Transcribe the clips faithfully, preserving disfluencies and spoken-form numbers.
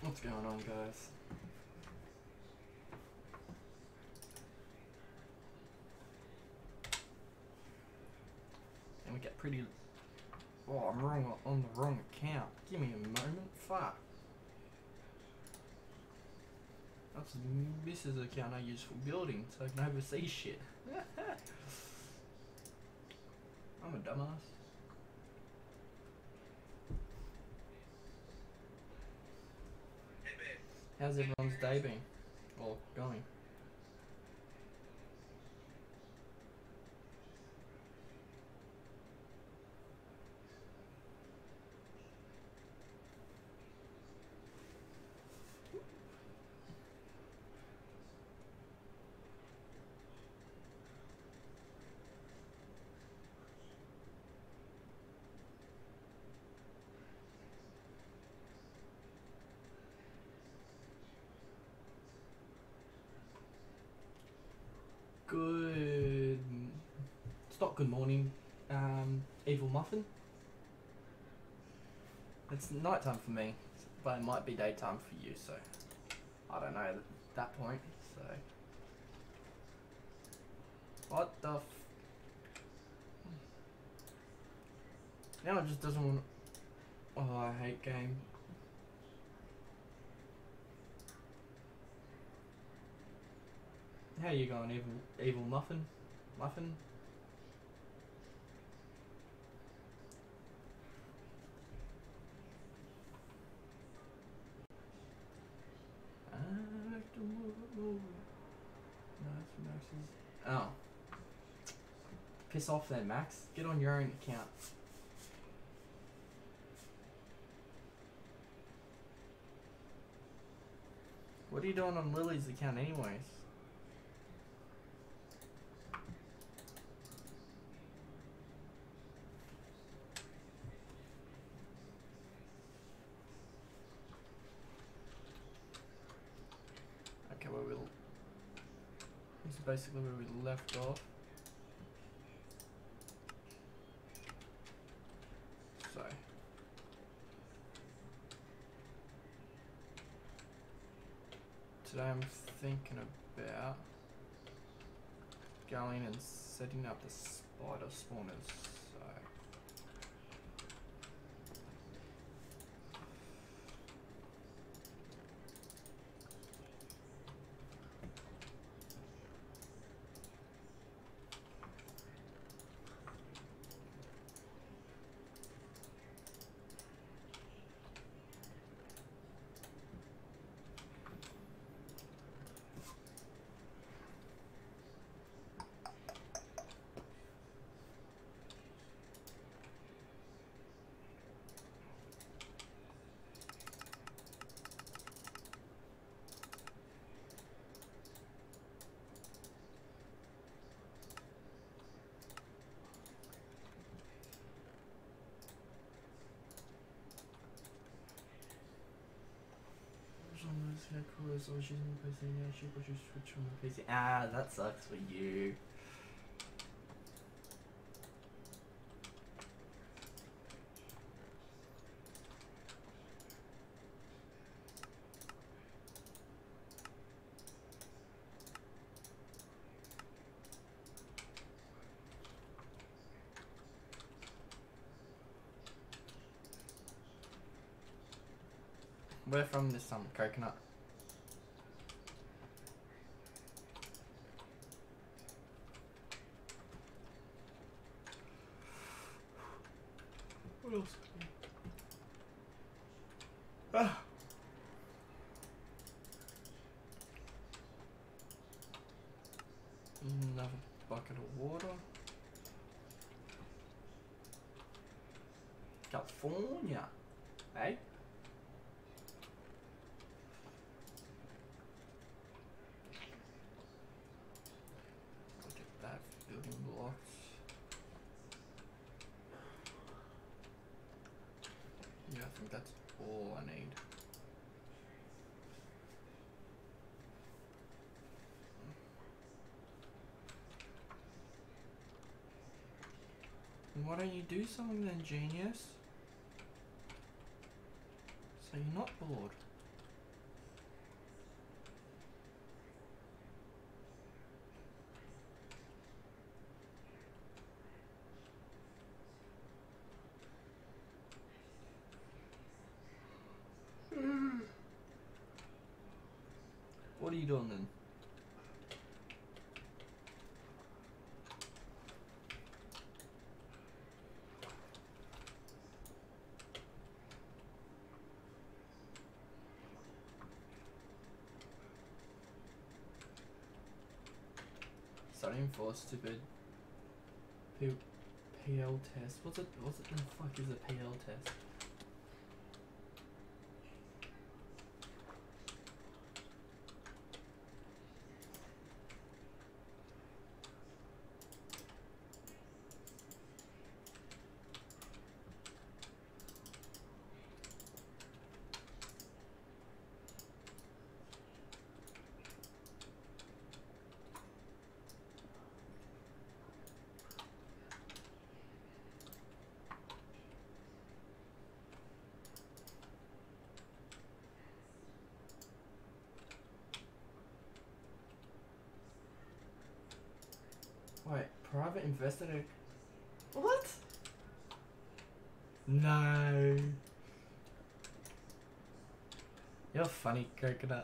What's going on, guys? And we get pretty... Oh, I'm wrong on the wrong account. Give me a moment. Fuck. That's Missus account I use for building, so I can oversee shit. I'm a dumbass. How's everyone's day been? Or going? Good... It's not good morning, um, Evil Muffin. It's nighttime for me, but it might be daytime for you, so... I don't know at that point, so... What the f... Now it just doesn't want... Oh, I hate game. How you going, Evil, evil Muffin? Muffin? Oh. Piss off then, Max. Get on your own account. What are you doing on Lily's account anyways? Okay, where we'll... This is basically where we left off. So... Today I'm thinking about going and setting up the spider spawners. So I was using the P C now, she got you switch on the P C. Ah, that sucks for you. Where from this um coconut? What else? Ah. Another bucket of water. California, eh? Look at that, building blocks. Yeah, I think that's all I need. And why don't you do something then, genius? So you're not bored. doing then? Studying for stupid P PL test. What's it? What's it? The fuck is a P L test? Wait, private investigator. What? No. You're funny, coconut.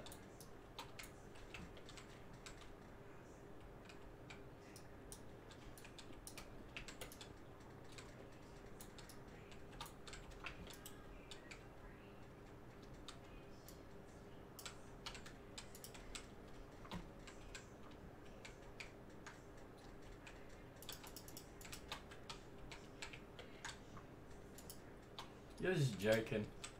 You're just joking.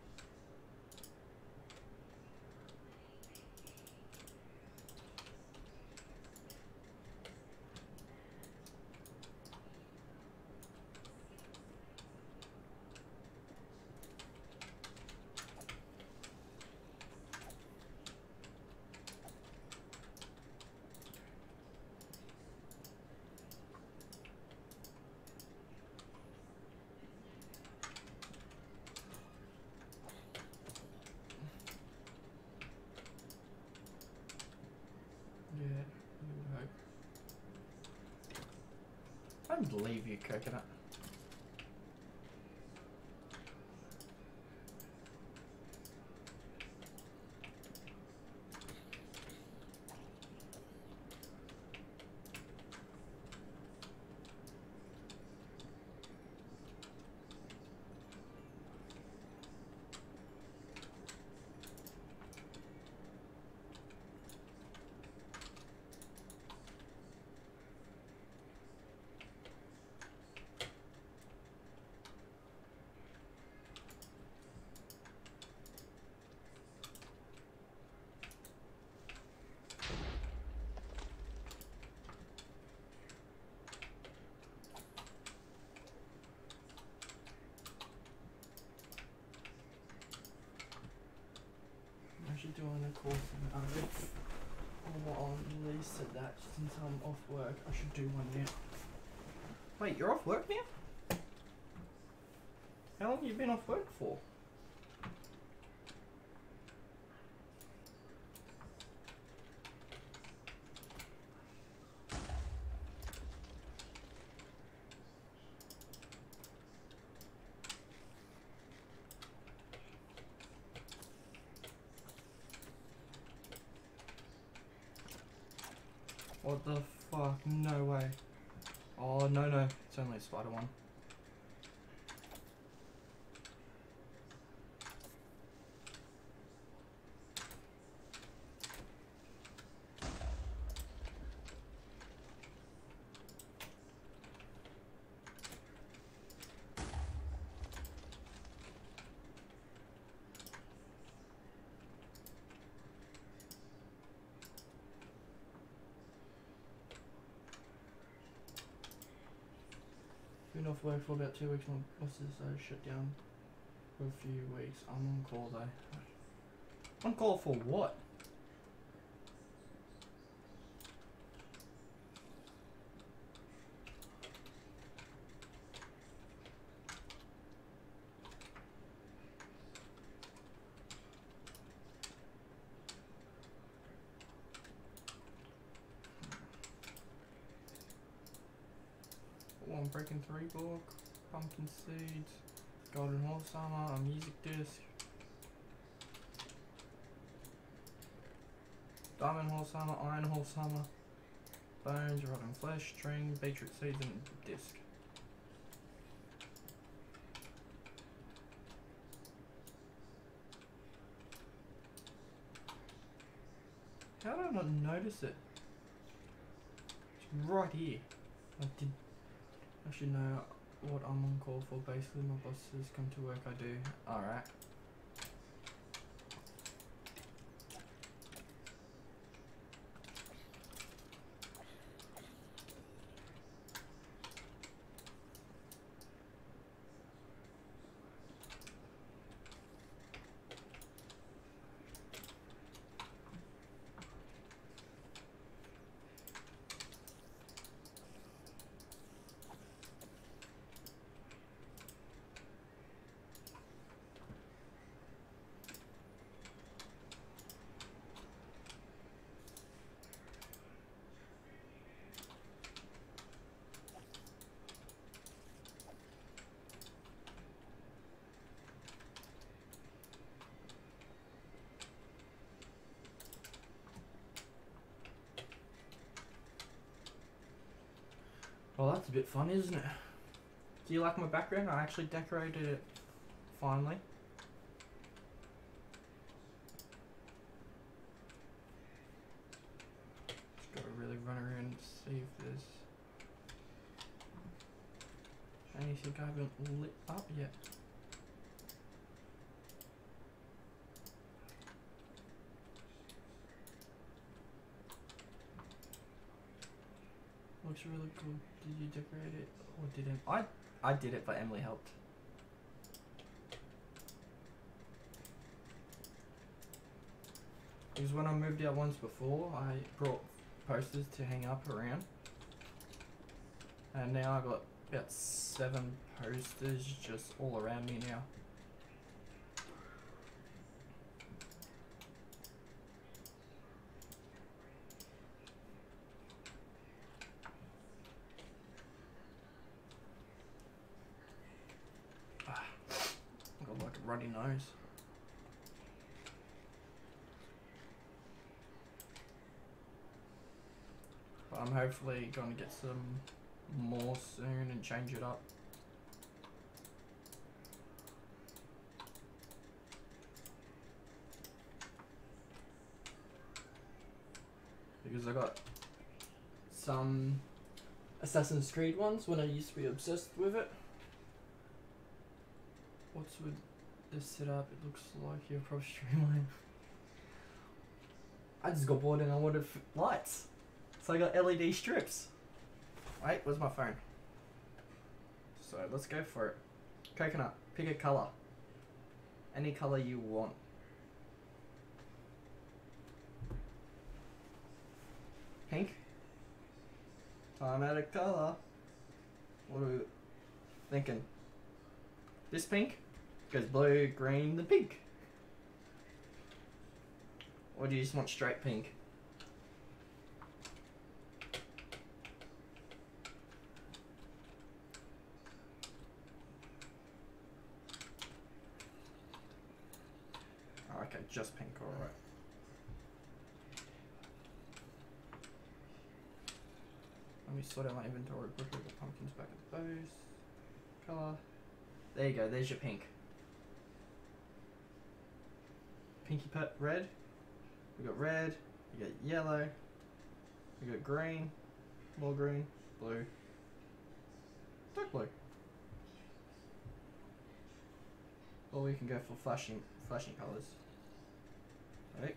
I don't believe you, coconut. I should do on a course in Arabic. Or on Lee said that since I'm off work, I should do one now. Wait, you're off work now? How long have you been off work for? What the fuck? No way. Oh, no, no. It's only a spider one. Been off work for about two weeks. My bosses uh, shut down for a few weeks. I'm on call though. On call for what? One Breaking Three book, pumpkin seeds, golden horse armor, a music disc. diamond horse armor, iron horse armor, bones, rotten flesh, string, beetroot seeds, and disc. How did I not notice it? It's right here. I did. I should know what I'm on call for. Basically, my boss says come to work. I do. All right. Well, that's a bit fun, isn't it? Do you like my background? I actually decorated it finally. Just gotta really run around and see if there's anything I haven't lit up yet. Looks really cool. Did you decorate it or didn't? I I did it, but Emily helped. Because when I moved out once before, I brought posters to hang up around, and now I've got about seven posters just all around me now. Runny nose. But I'm hopefully going to get some more soon and change it up. Because I got some Assassin's Creed ones when I used to be obsessed with it. What's with this setup? It looks like you're probably streaming. I just got bored and I wanted f lights, so I got L E D strips. Wait, where's my phone? So let's go for it. Coconut, pick a color. Any color you want. Pink. I'm out of color. What are we thinking? This pink? Goes blue, green, then pink. Or do you just want straight pink? Oh, okay, just pink, alright. Let me sort out my inventory quickly. The pumpkins back at the bows. Colour. There you go, there's your pink. Pinky pet red. We got red, we got yellow, we got green, more green, blue, dark blue. Or we can go for flashing flashing colours. Right.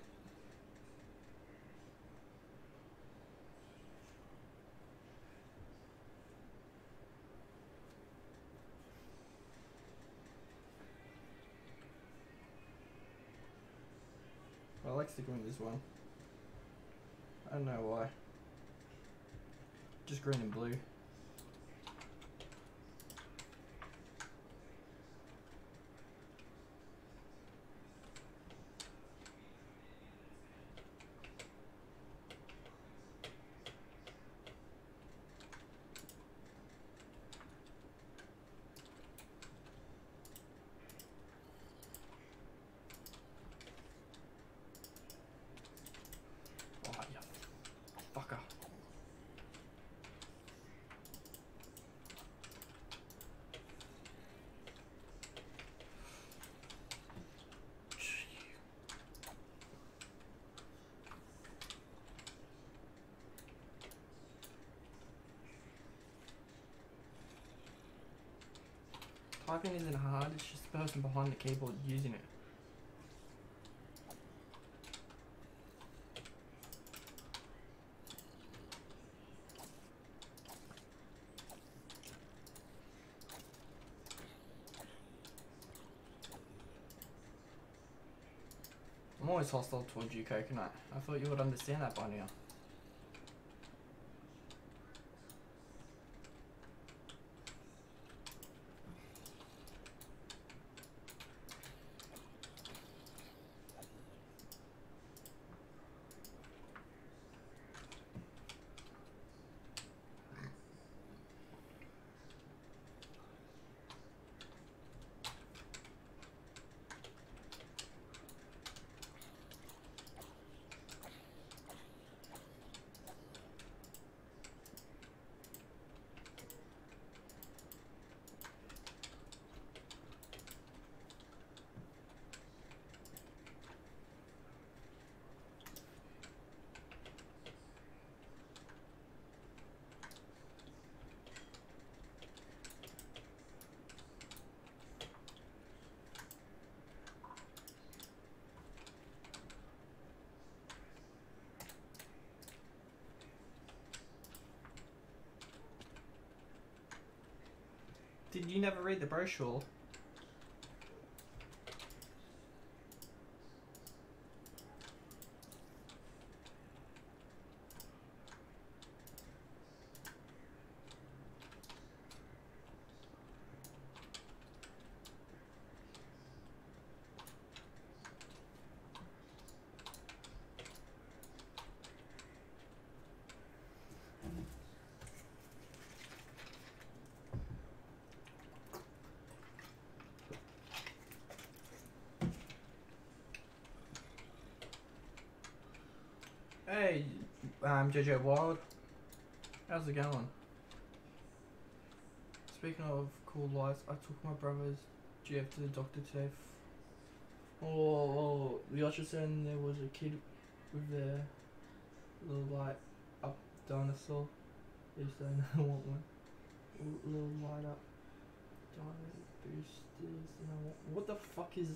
I like sticking with this one. I don't know why. Just green and blue. typing isn't hard, it's just the person behind the keyboard using it. I'm always hostile towards you, Coconut. I thought you would understand that by now. Did you never read the brochure? Hey, um, J J Wild, how's it going? Speaking of cool lights, I took my brother's G F to the doctor today. F oh, oh, the ultrasound, there was a kid with their little light up dinosaur. Yes, I want one. A little light up dino boosters. And I want, what the fuck is?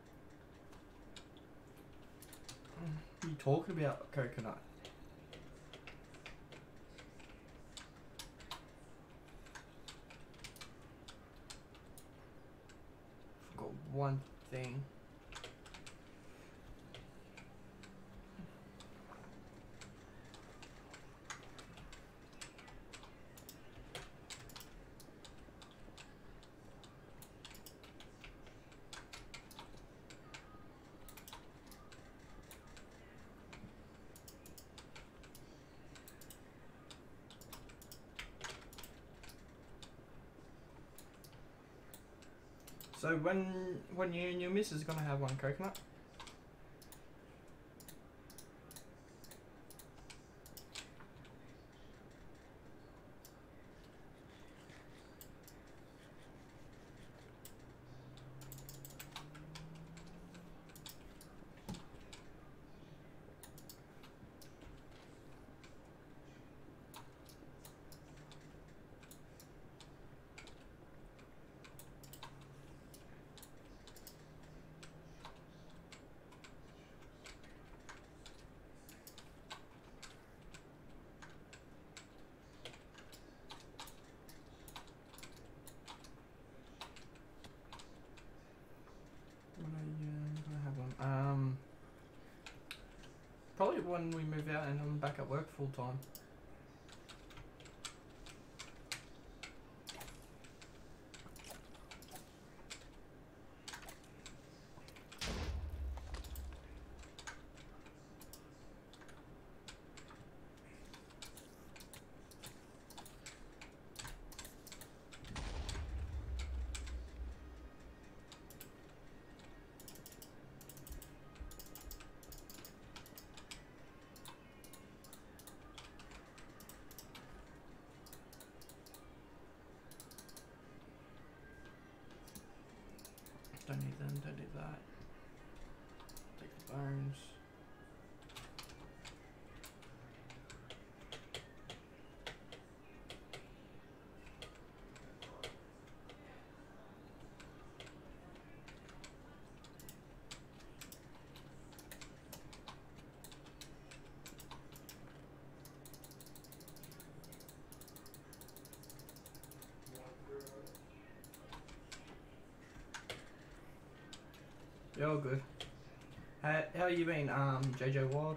What are you talking about, Coconut? Forgot one thing. So when when you and your missus gonna have one, Coconut? Um, probably when we move out and I'm back at work full time. Don't need them, don't need that. Take the bones. You're all good. How how you been, um, J J Ward?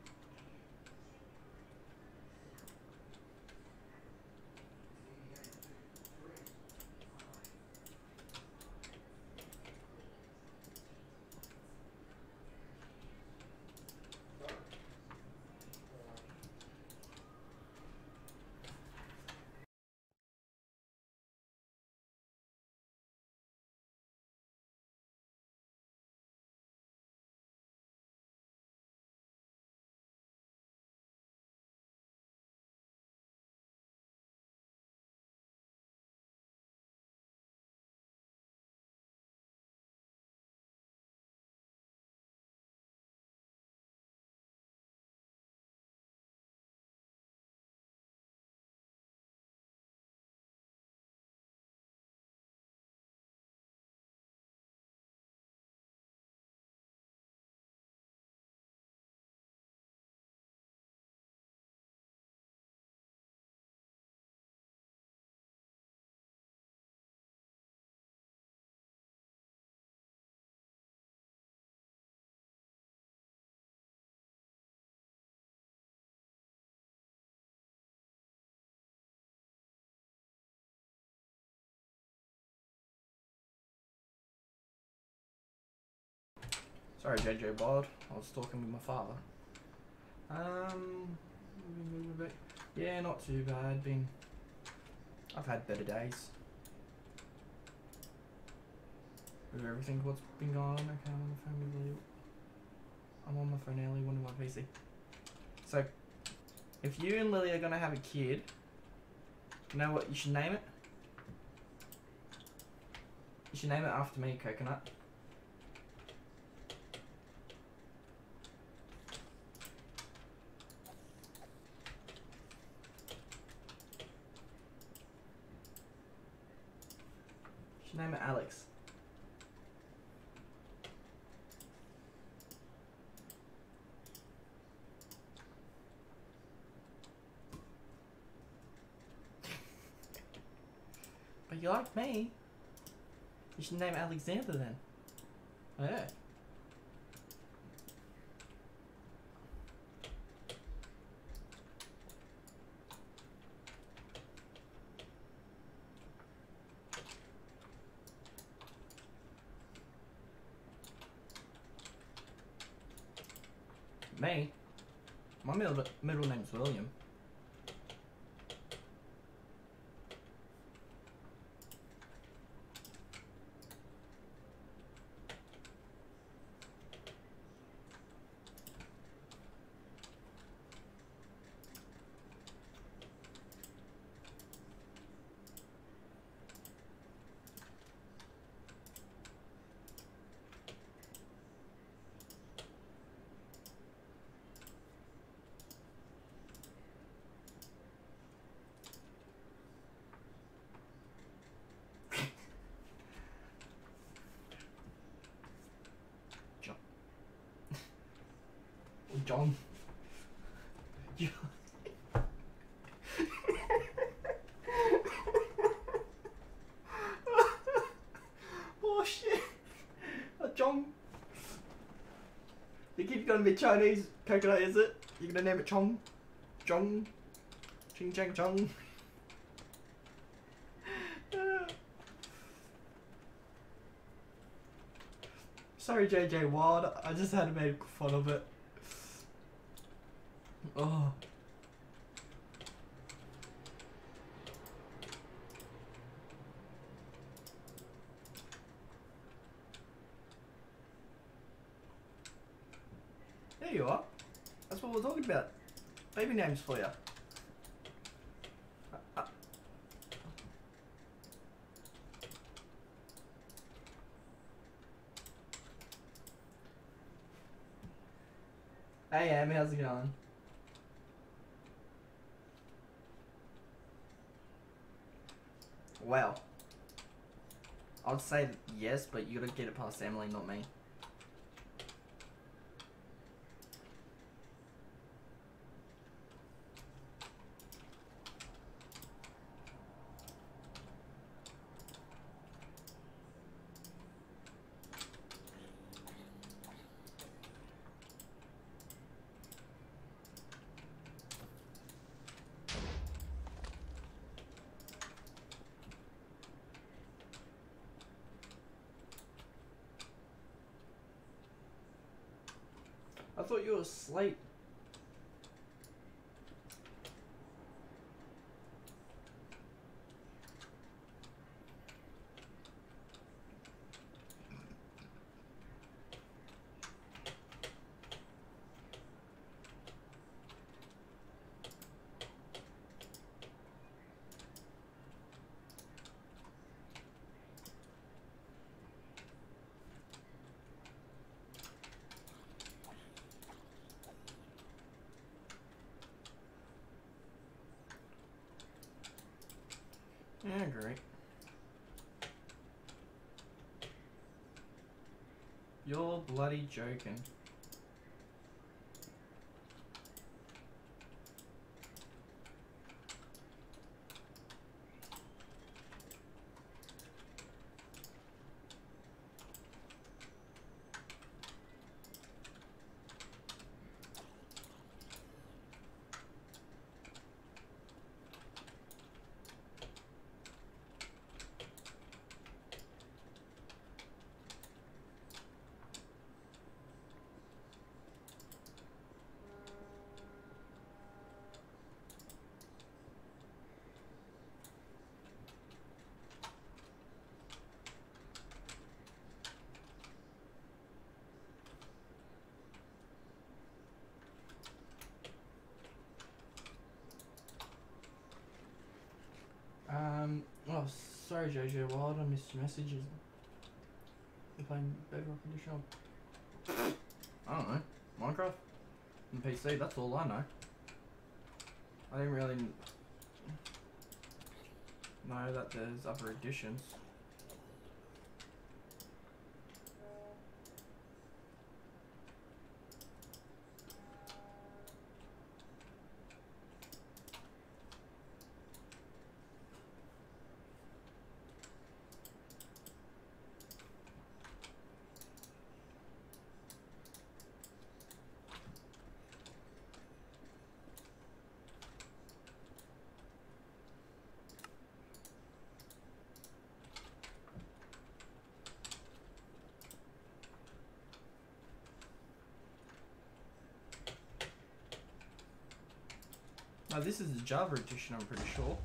Sorry, J J Ward. I was talking with my father. Um, yeah, not too bad. Been, I've had better days. With everything what's been going on, okay, I'm on the phone with Lily. I'm on my phone early, one of my P C. So, if you and Lily are gonna have a kid, you know what you should name it? You should name it after me, Coconut. You should name it Alex. But you like me. You should name it Alexander then. Yeah. Me? My middle, middle name's William. John. John. Oh shit. Uh, John. You keep gonna be Chinese, Coconut, is it? You're gonna name it Chong? Chong? Ching Chang Chong? Sorry, J J Ward. I just had to make fun of it. Oh. There you are. That's what we're talking about. Baby names for you. Uh, uh. Hey, Em, how's it going? Well, I'd say yes, but you gotta get it past Emily, not me. I thought you were asleep. Yeah, great. You're bloody joking. Um, oh, sorry J J Wild, I missed your messages. You're playing Bedrock Edition. I don't know. Minecraft? And P C, that's all I know. I didn't really know that there's other editions. Oh, this is the Java edition, I'm pretty sure.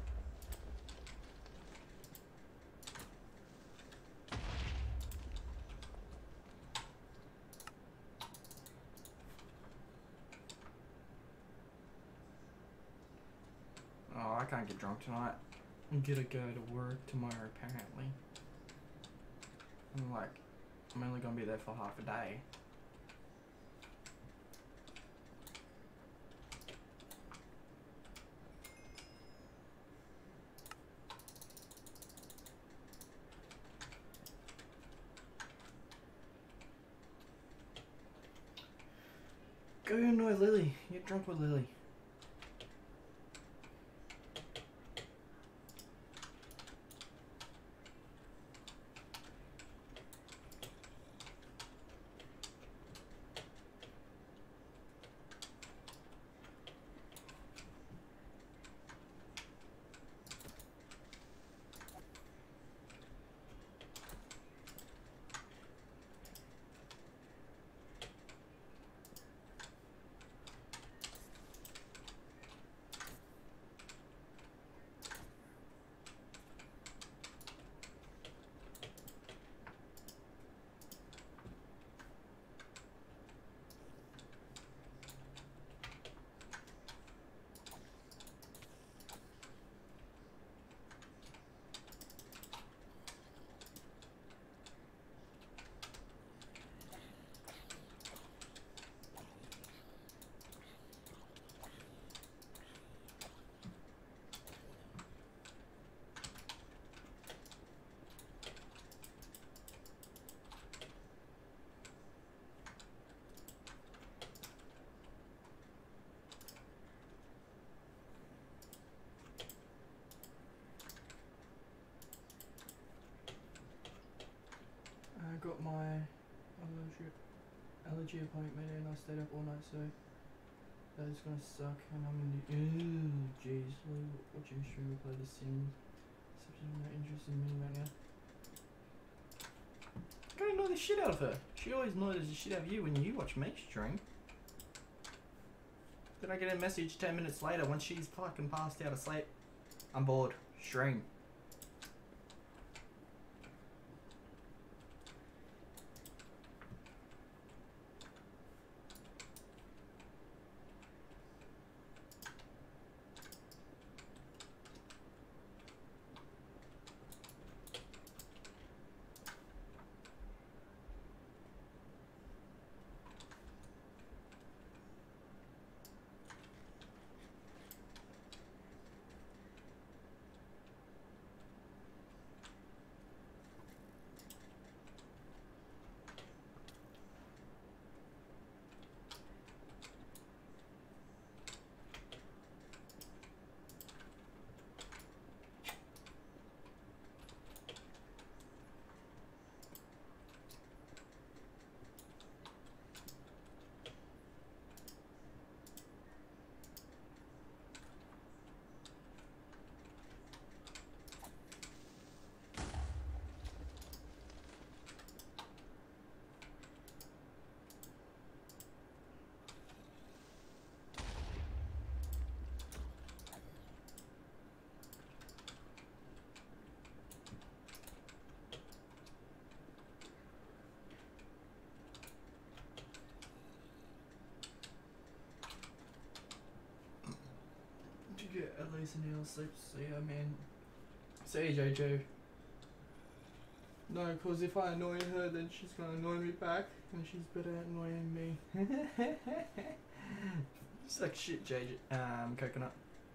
Oh, I can't get drunk tonight. I'm gonna go to work tomorrow, apparently. I'm like, I'm only gonna be there for half a day. Go annoy Lily. Get drunk with Lily. I got my allergy, allergy appointment and I stayed up all night, so that is gonna suck. And I'm in the ooh, jeez, watching stream play The Sims. Such not interested in me right now. I gotta annoy the shit out of her. She always annoys the shit out of you when you watch me stream. Then I get a message ten minutes later when she's fucking passed out asleep. I'm bored. Stream. Get at least an hour's sleep. So yeah, man. See J J. No, because if I annoy her, then she's gonna annoy me back, and she's better at annoying me. It's like shit, J J. Um, coconut.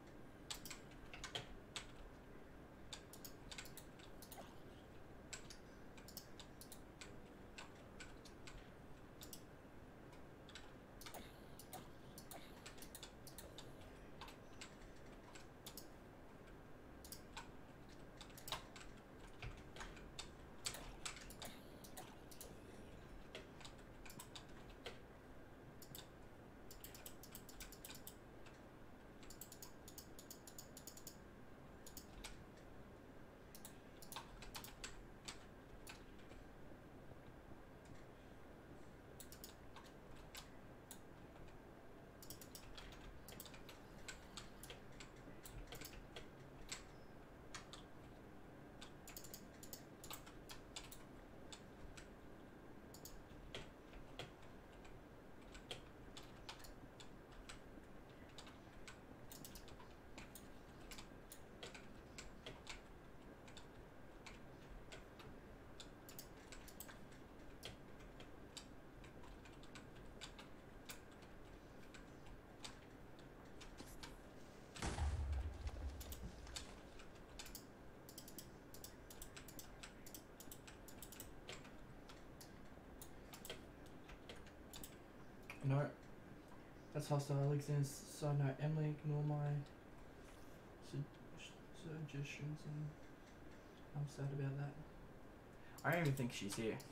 No, that's hostile. Alexander's side note. Emily, ignore my su suggestions, and I'm sad about that. I don't even think she's here.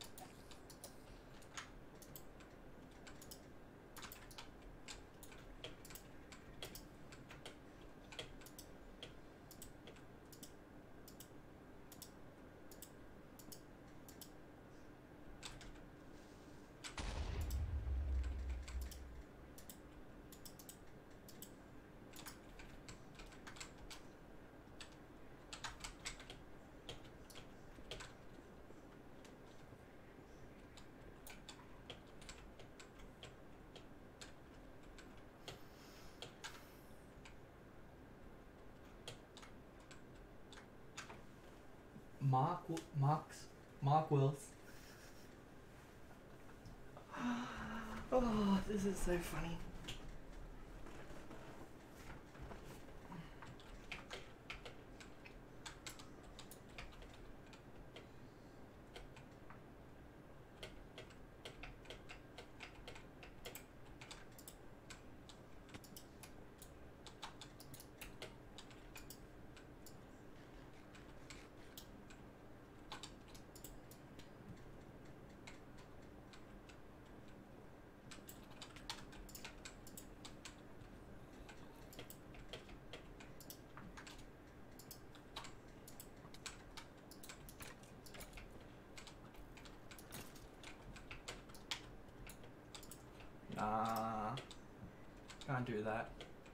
Mark, Mark's, Mark Wills. Oh, this is so funny. Nah. Can't do that.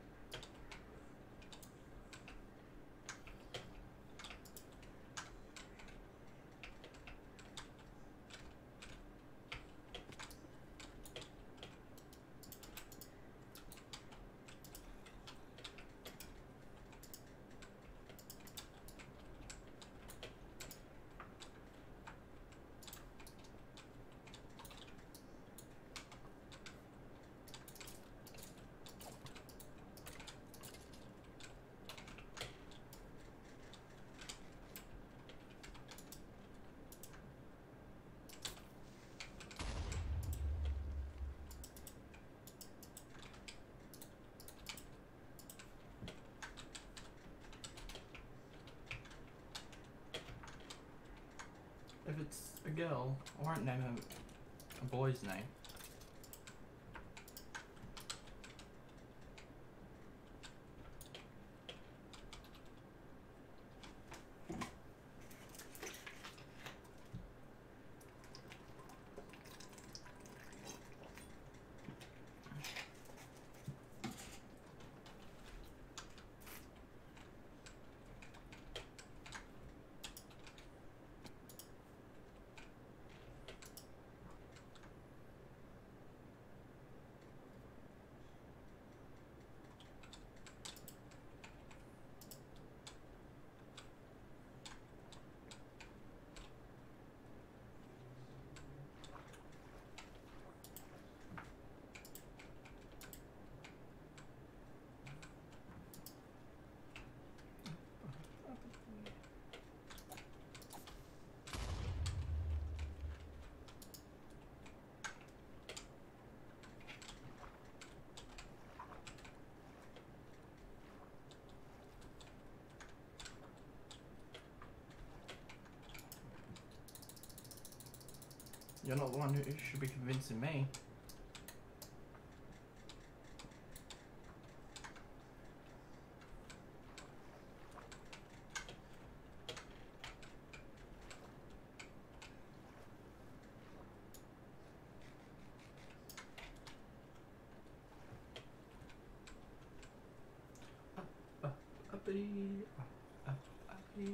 If it's a girl, I won't name her a boy's name. You're not the one who should be convincing me. Up, up, uppity, up, up, uppity.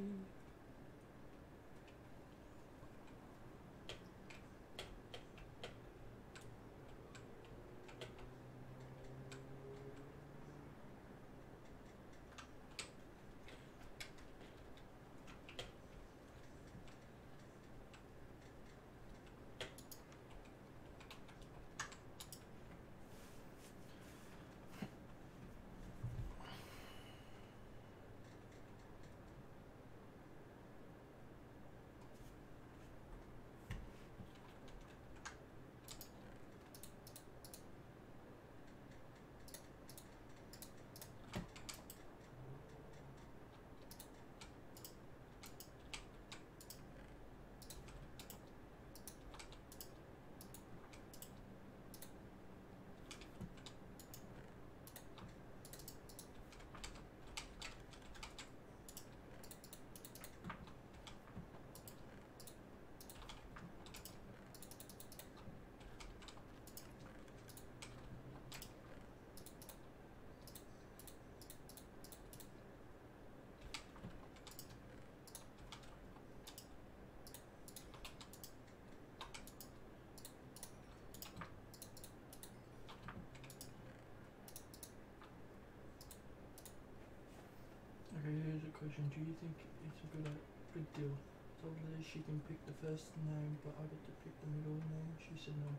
Okay, here's a question. Do you think it's a good, uh, good deal? Told her she can pick the first name, but I get to pick the middle name. She said no.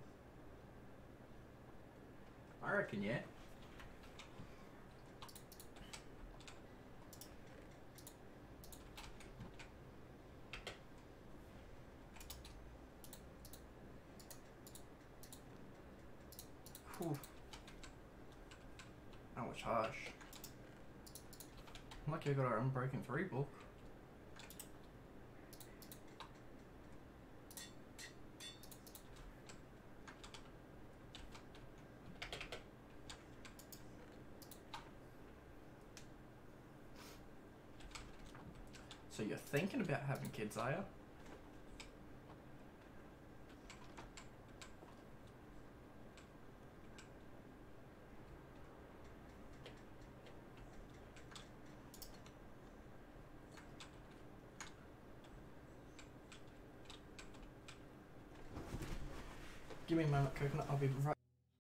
I reckon, yeah. Whew. That was harsh. I'm lucky I got our Unbreaking three book. So you're thinking about having kids, are you? Give me a moment, Coconut. I'll be right.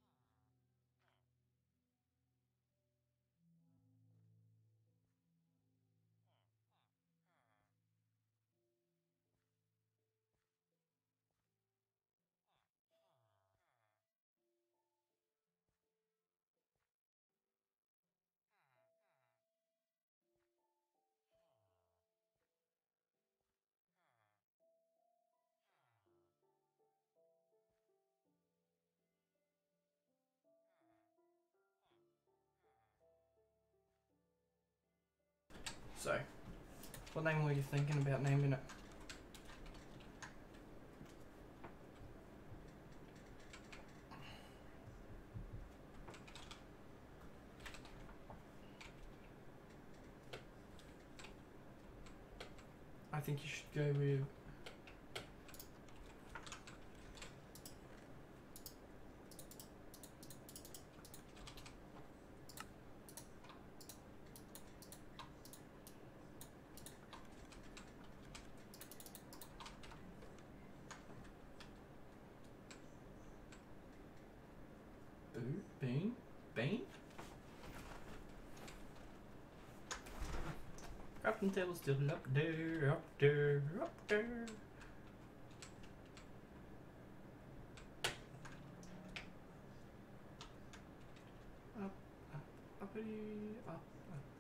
So, what name were you thinking about naming it? I think you should go with Boo, Bean, Bean? Captain Tail's still up there, up there, up there. Up, up, uppity, up, up.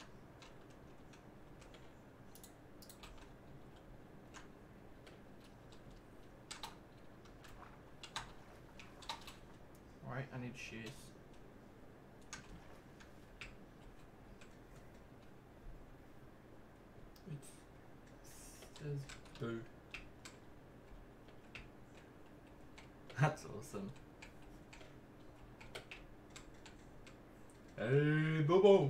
Alright, I need shoes. It says boo. That's awesome. Hey, Bubble!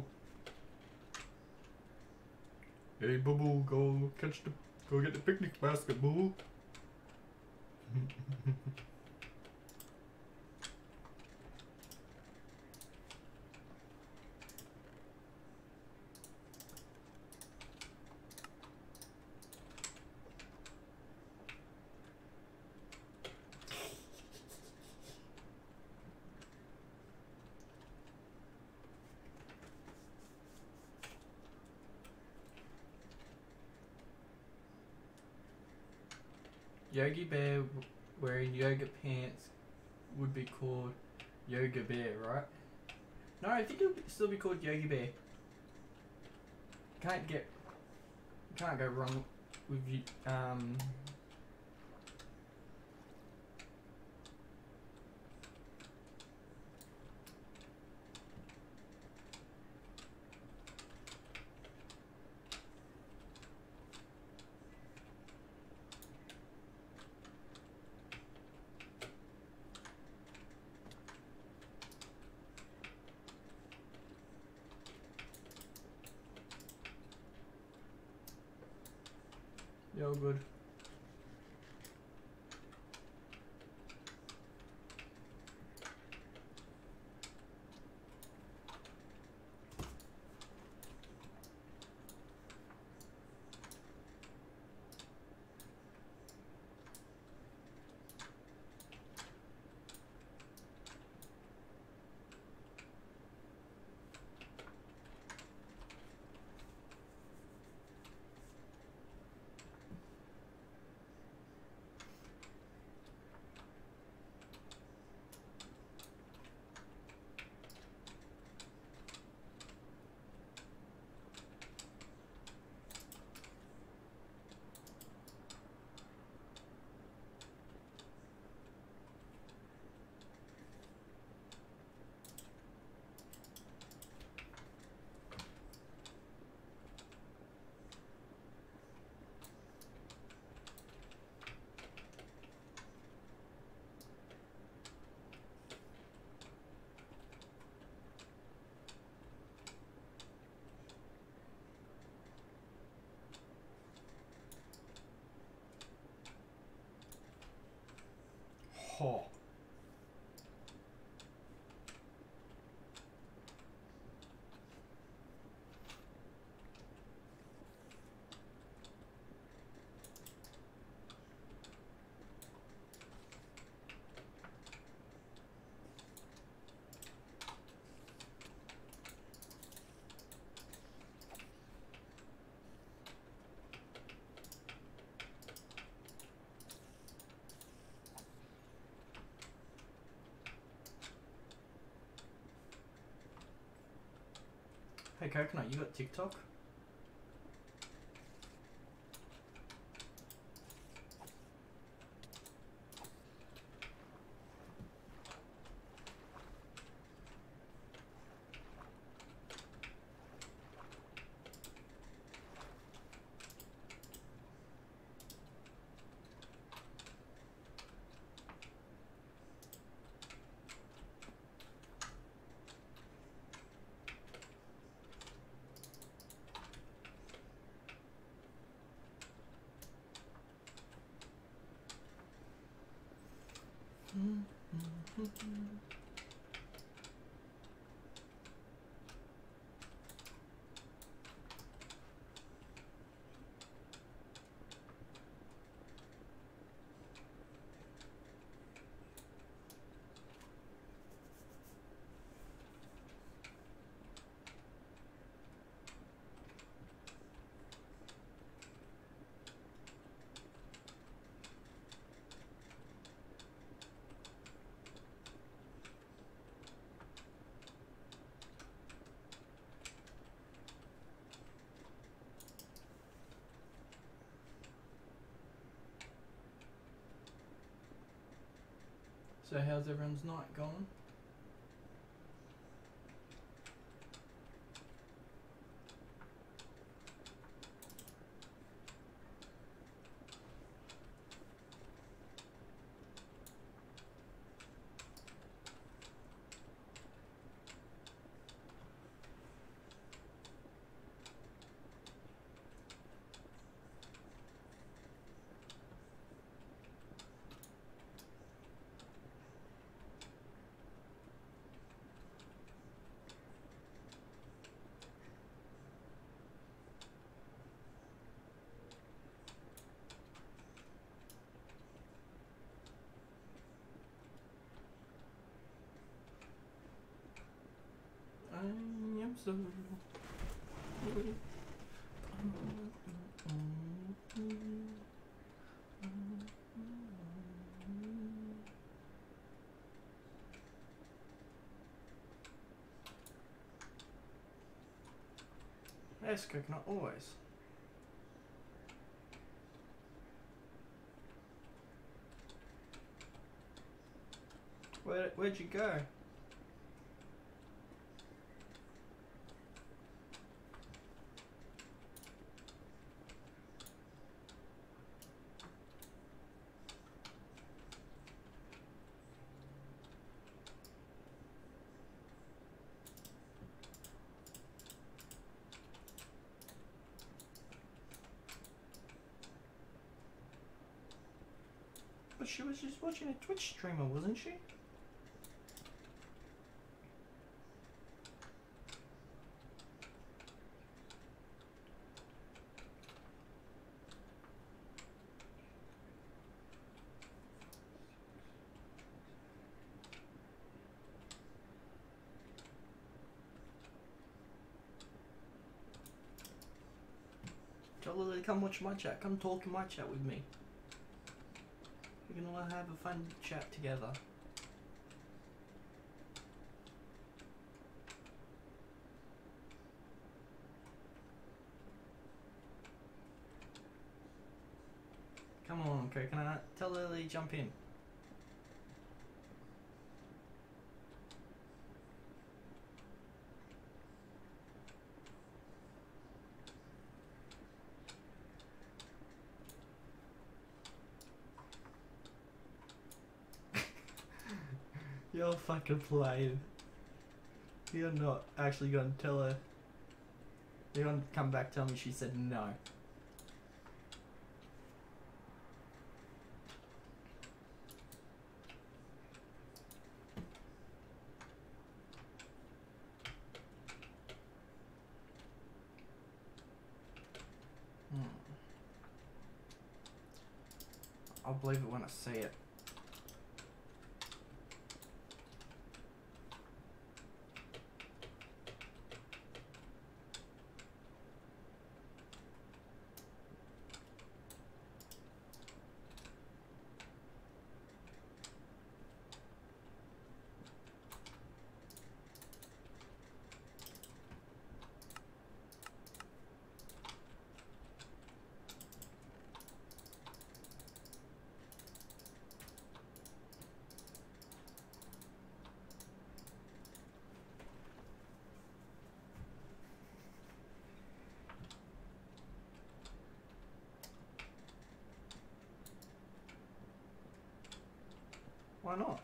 Hey, Bubble, go catch the, go get the picnic basket, Bubble. Yogi Bear wearing yoga pants would be called Yoga Bear, right? No, I think it would still be called Yogi Bear. Can't get, can't go wrong with you. Um, Yo, good. Ho. Hey Coconut, you got TikTok? So how's everyone's night going? I am so. Yes, Coconut, always. Where, where'd you go? But she was just watching a Twitch streamer, wasn't she? Tell Lily, come watch my chat. Come talk in my chat with me. We're gonna have a fun chat together. Come on, Coconut. Tell Lily, jump in. You're fucking playing. You're not actually gonna tell her. You're gonna come back tell me she said no. Hmm. I'll believe it when I see it. Why not?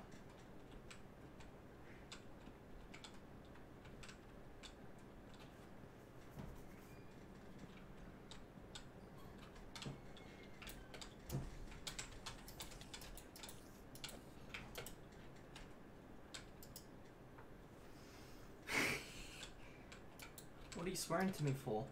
What are you swearing to me for?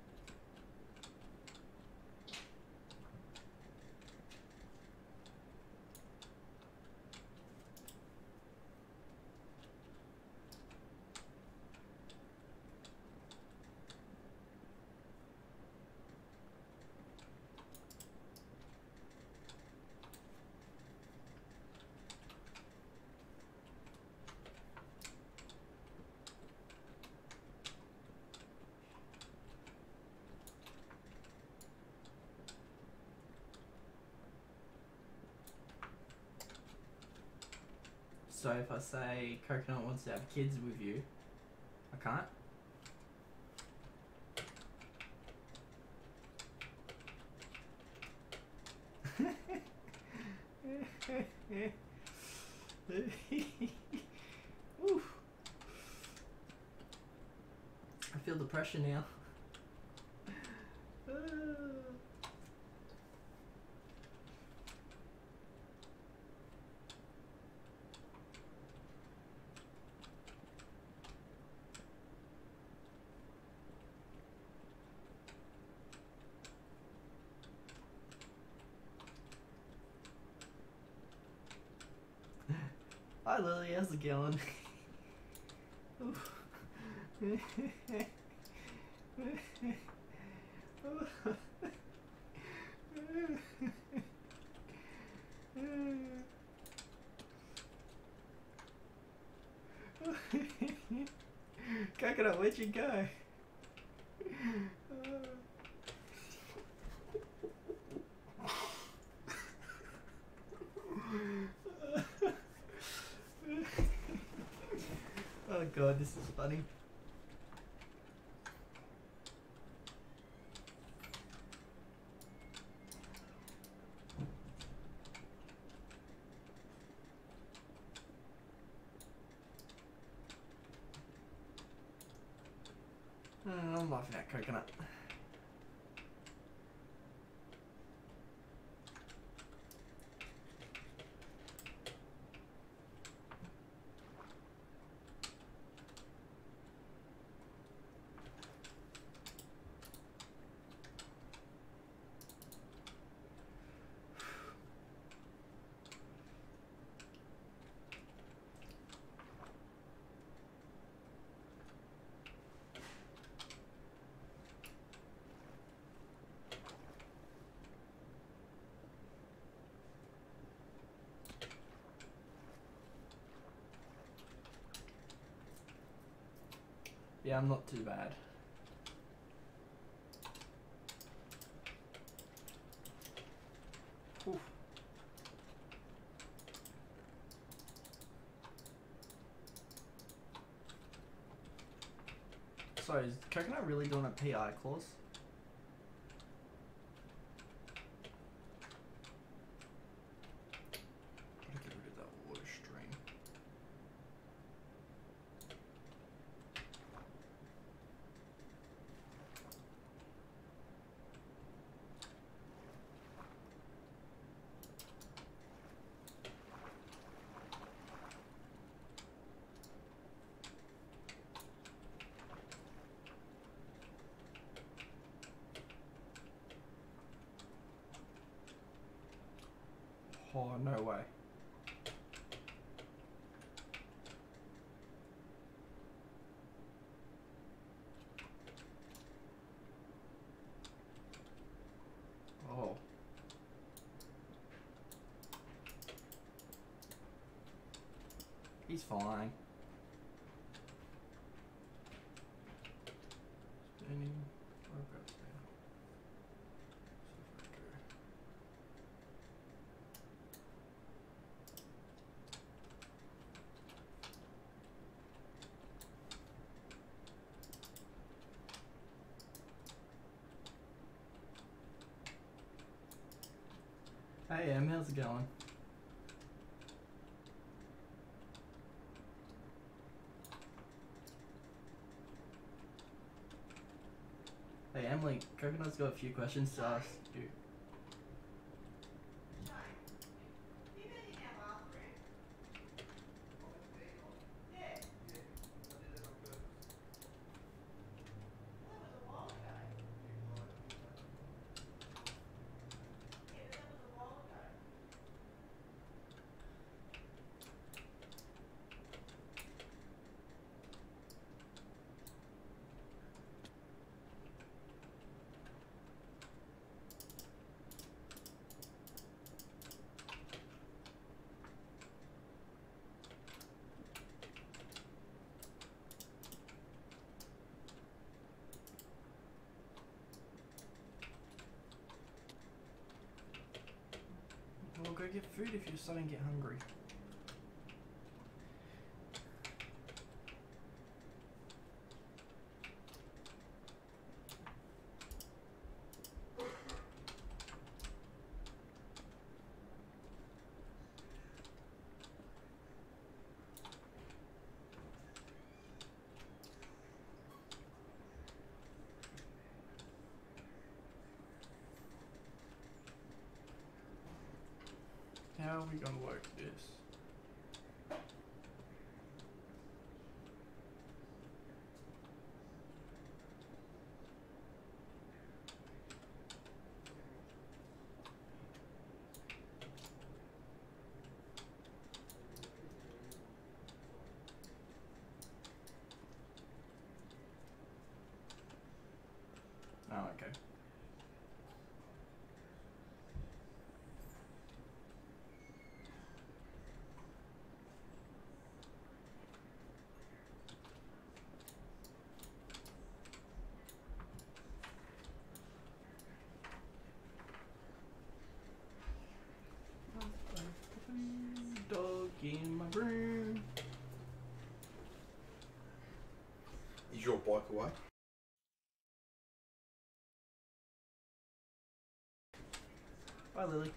So if I say Coconut wants to have kids with you, I can't? Oof. I feel the pressure now. Hi Lily, how's it going? Coconut, where'd you go? Oh god, this is funny. Oh, I'm laughing at Coconut. Yeah, I'm not too bad. Oof. So, is Coconut really doing a P I clause? Gotta get rid of that water stream. Oh, no way. Oh. He's fine. Spinning. Whereabouts now? So if I go. Hey Em, how's it going? Emily, Coconut's got a few questions to ask you. Well, go get food if you're starting to get hungry. How are we gonna work this? Oh, okay. Dog in my room. Is your bike away? Bye, Lily.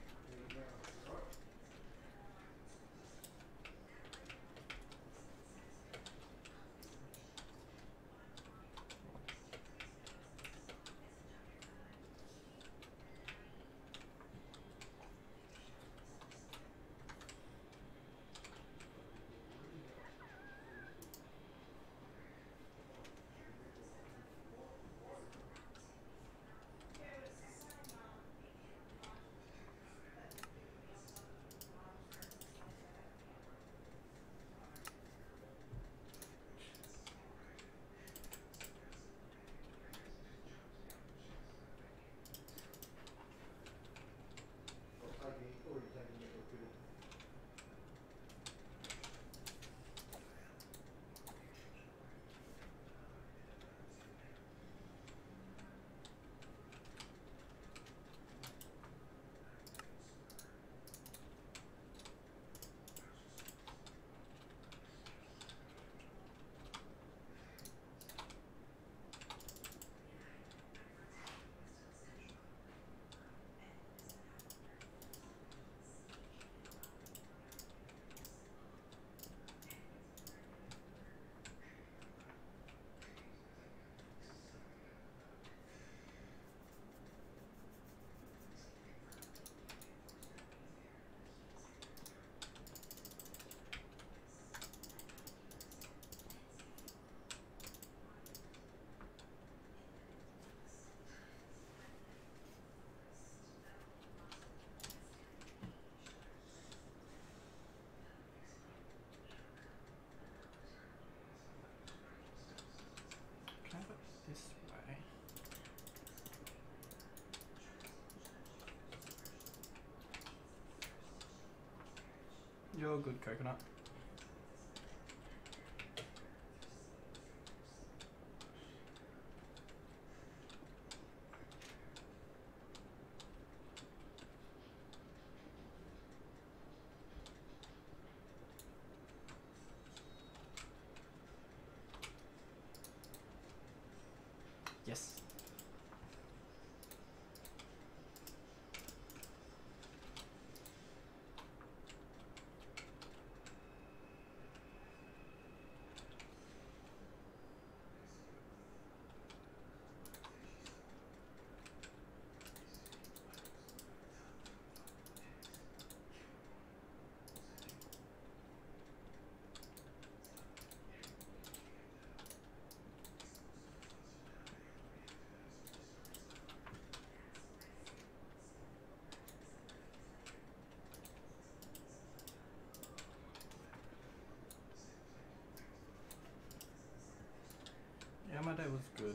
Can I put it this way? You're good, Coconut. Yes. was good.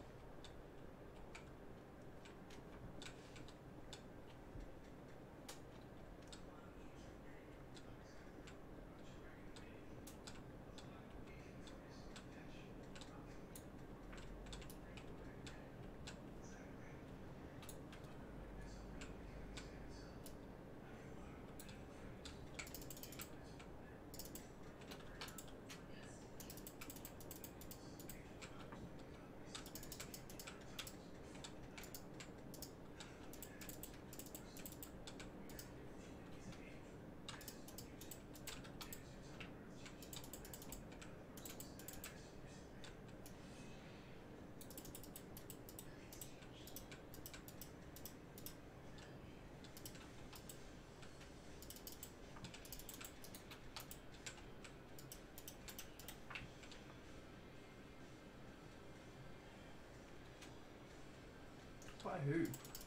By who?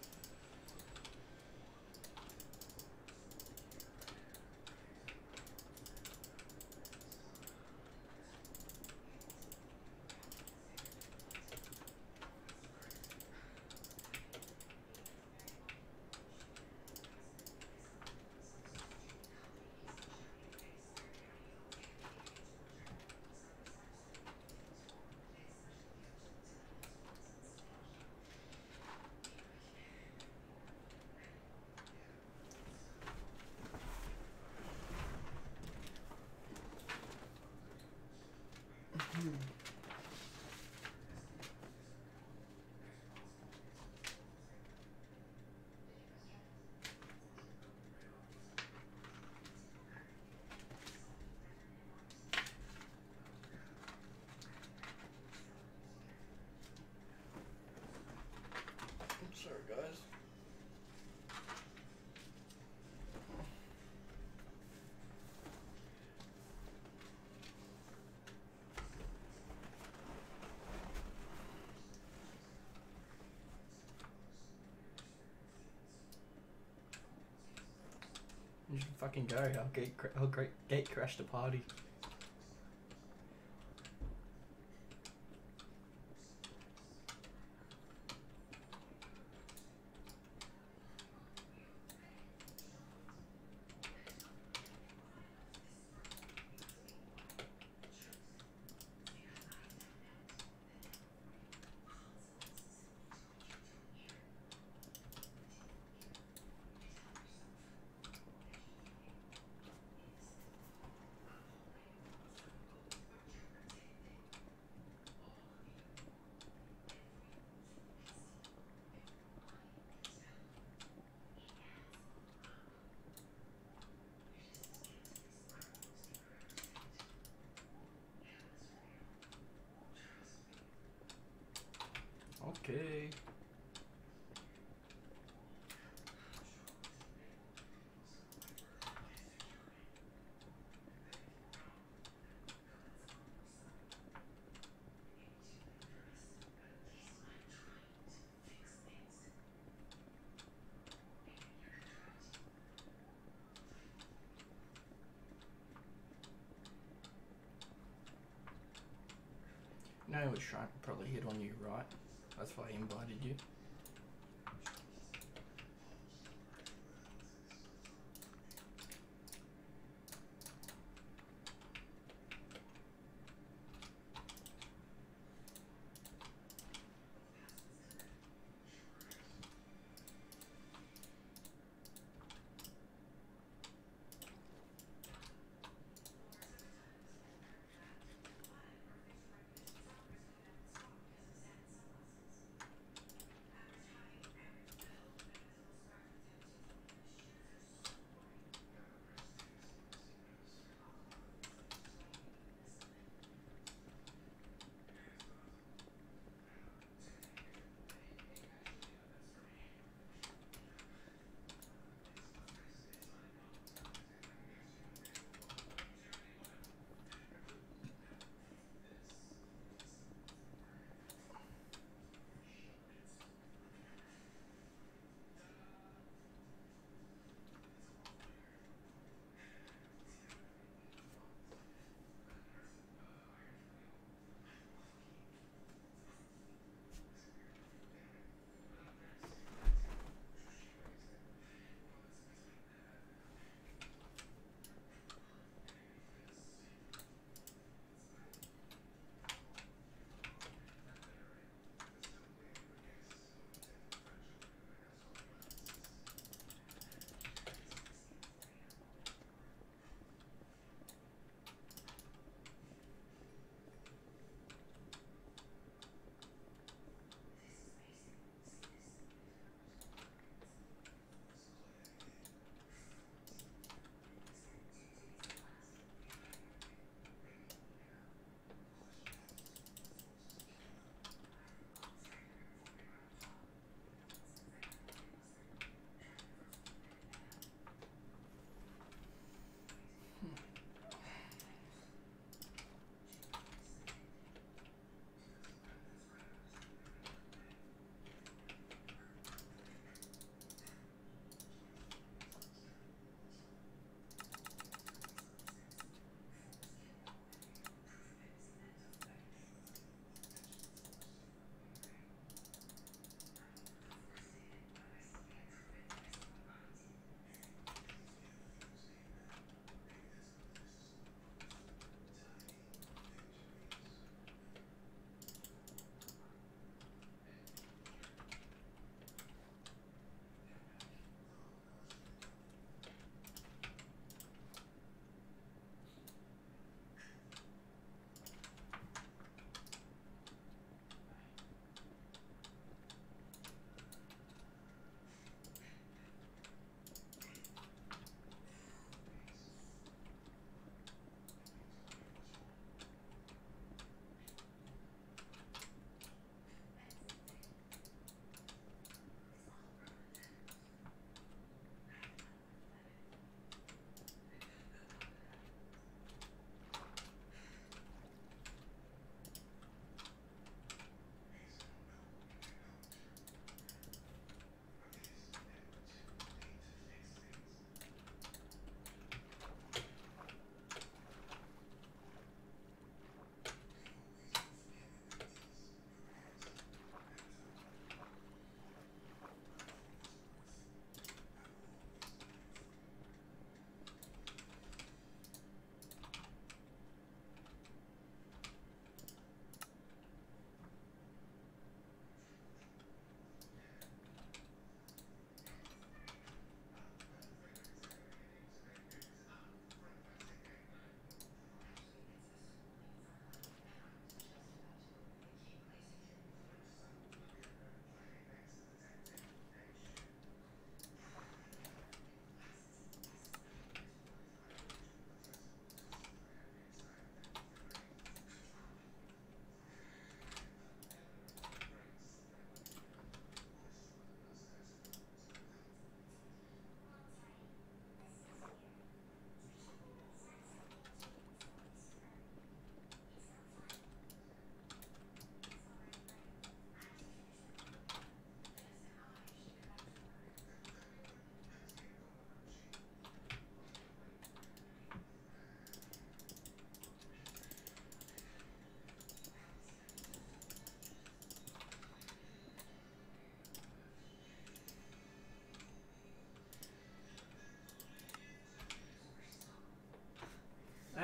I'm sorry, guys. You should fucking go. I'll gate, cra- I'll great gate crash the party. Okay. No, I was trying to probably hit on you, right? That's why I invited you.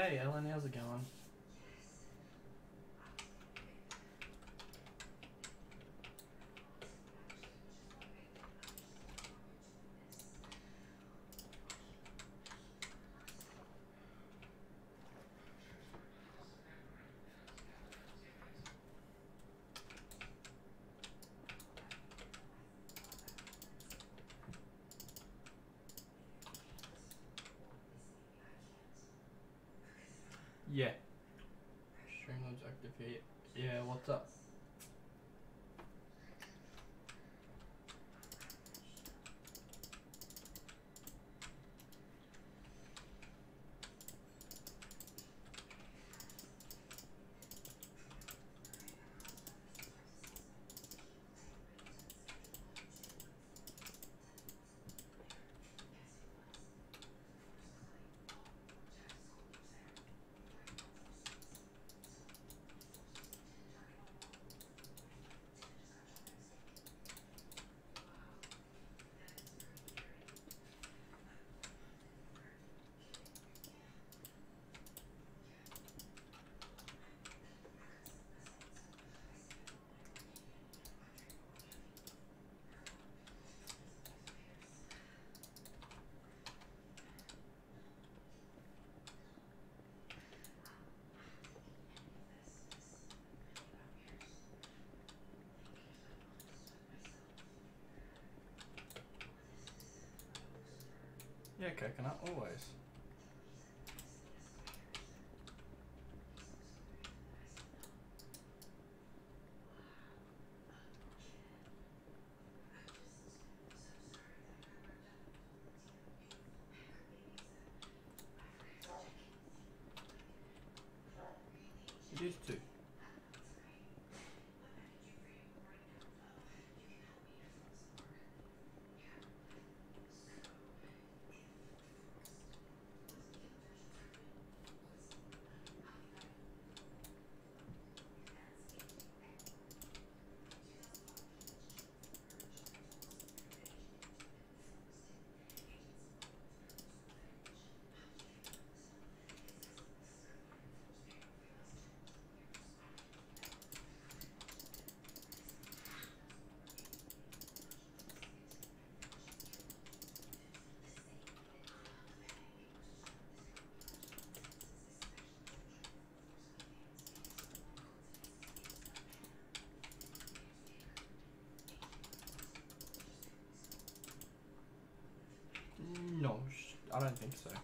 Hey Ellen, how's it going? Yeah. Streamlabs active here. Yeah, what's up? Yeah, coconut, always. It is too. No, sh- I don't think so.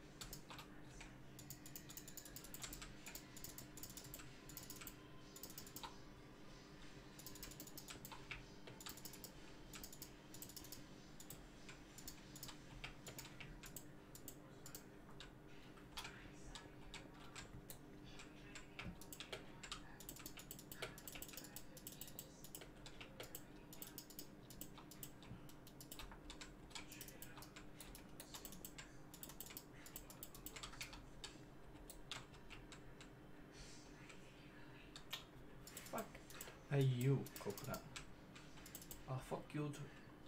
Fuck. Hey you, coconut. Oh, fuck you too.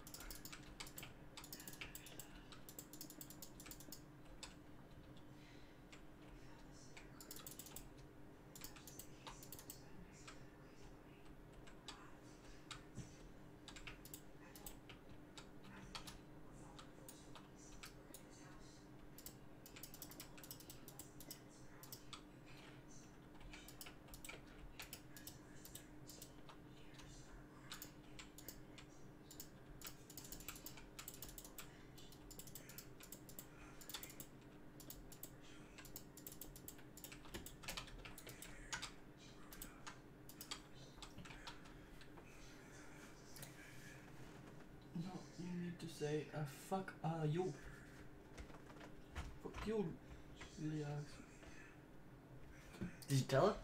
No, you need to say, uh, fuck uh, you. Fuck you, Leox. Did you tell her?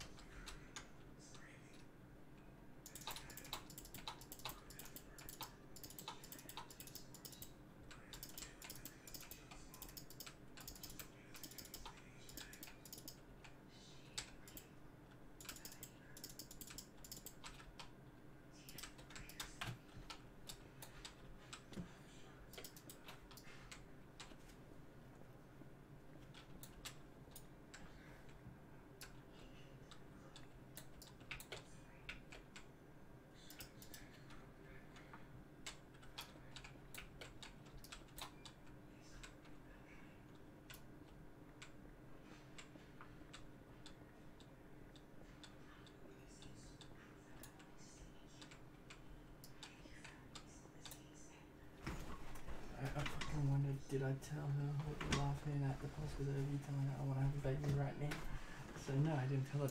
did I tell her what you're laughing at the possibility telling her I want to have a baby right now? So no, I didn't tell her.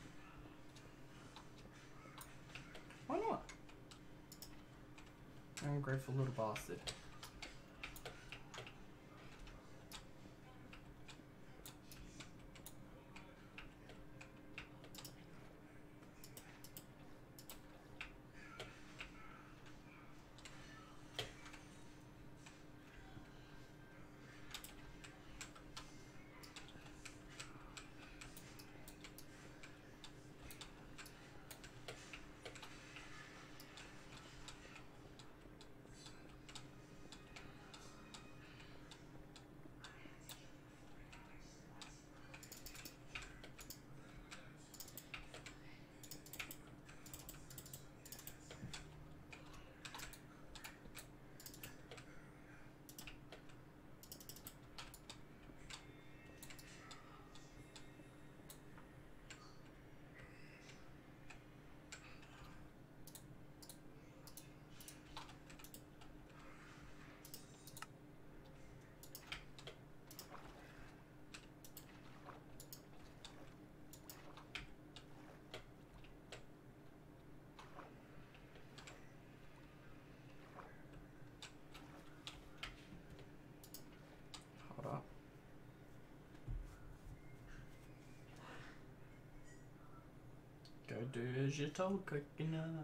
Why not? Ungrateful little bastard. Hold up. Go do as you're told, cooking up.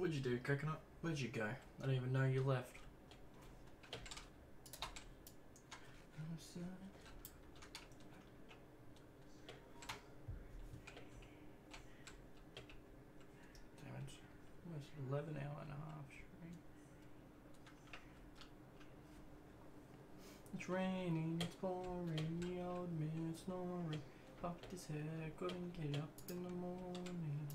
What'd you do, Coconut? Where'd you go? I didn't even know you left. Damn it. Almost eleven hour and a half stream. It's raining, it's pouring, the old man snoring. Popped his head, couldn't get up in the morning.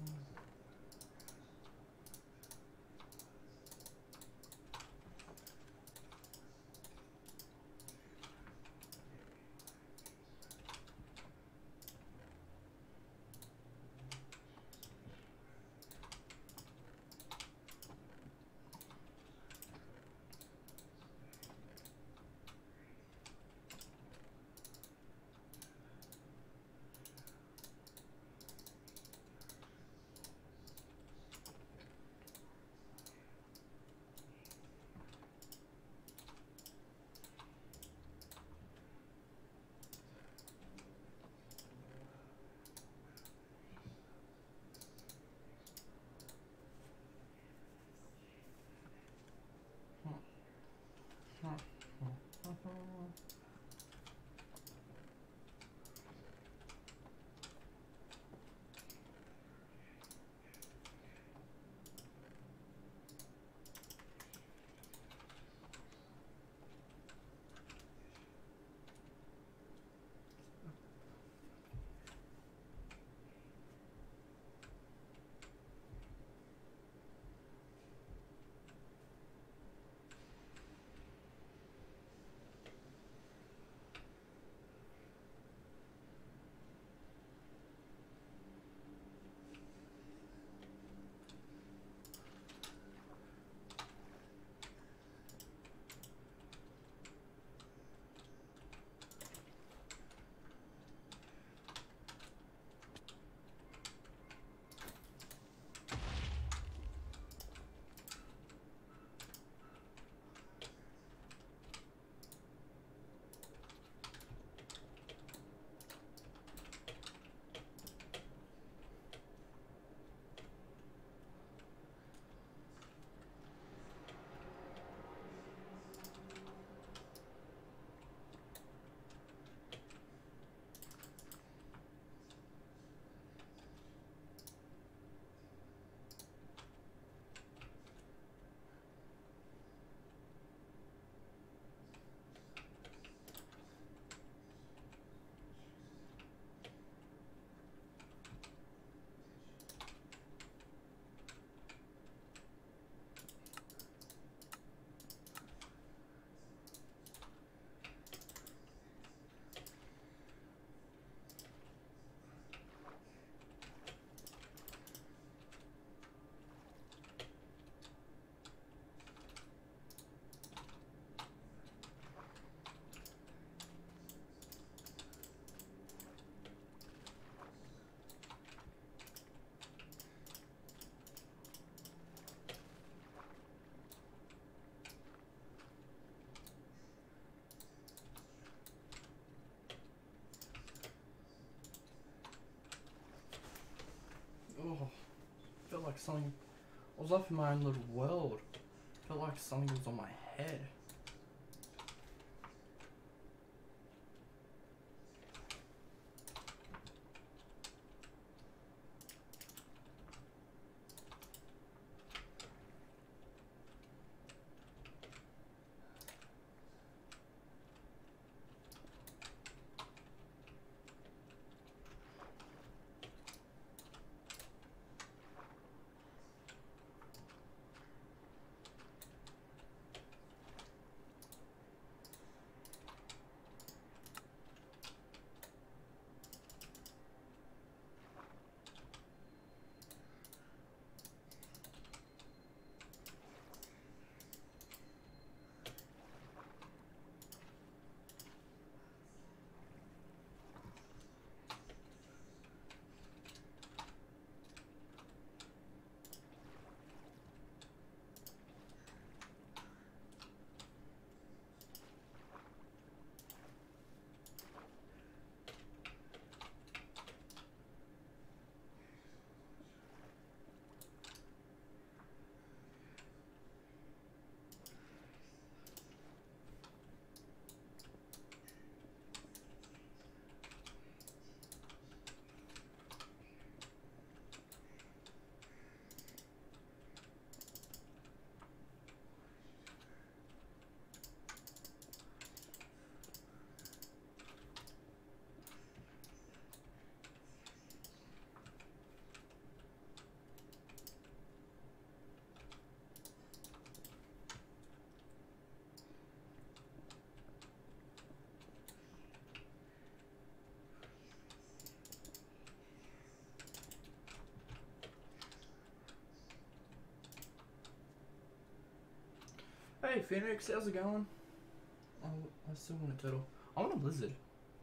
Oh, felt like something. I was off in my own little world. Felt like something was on my head. Hey Phoenix, how's it going? Oh, I still want a turtle. I want a lizard.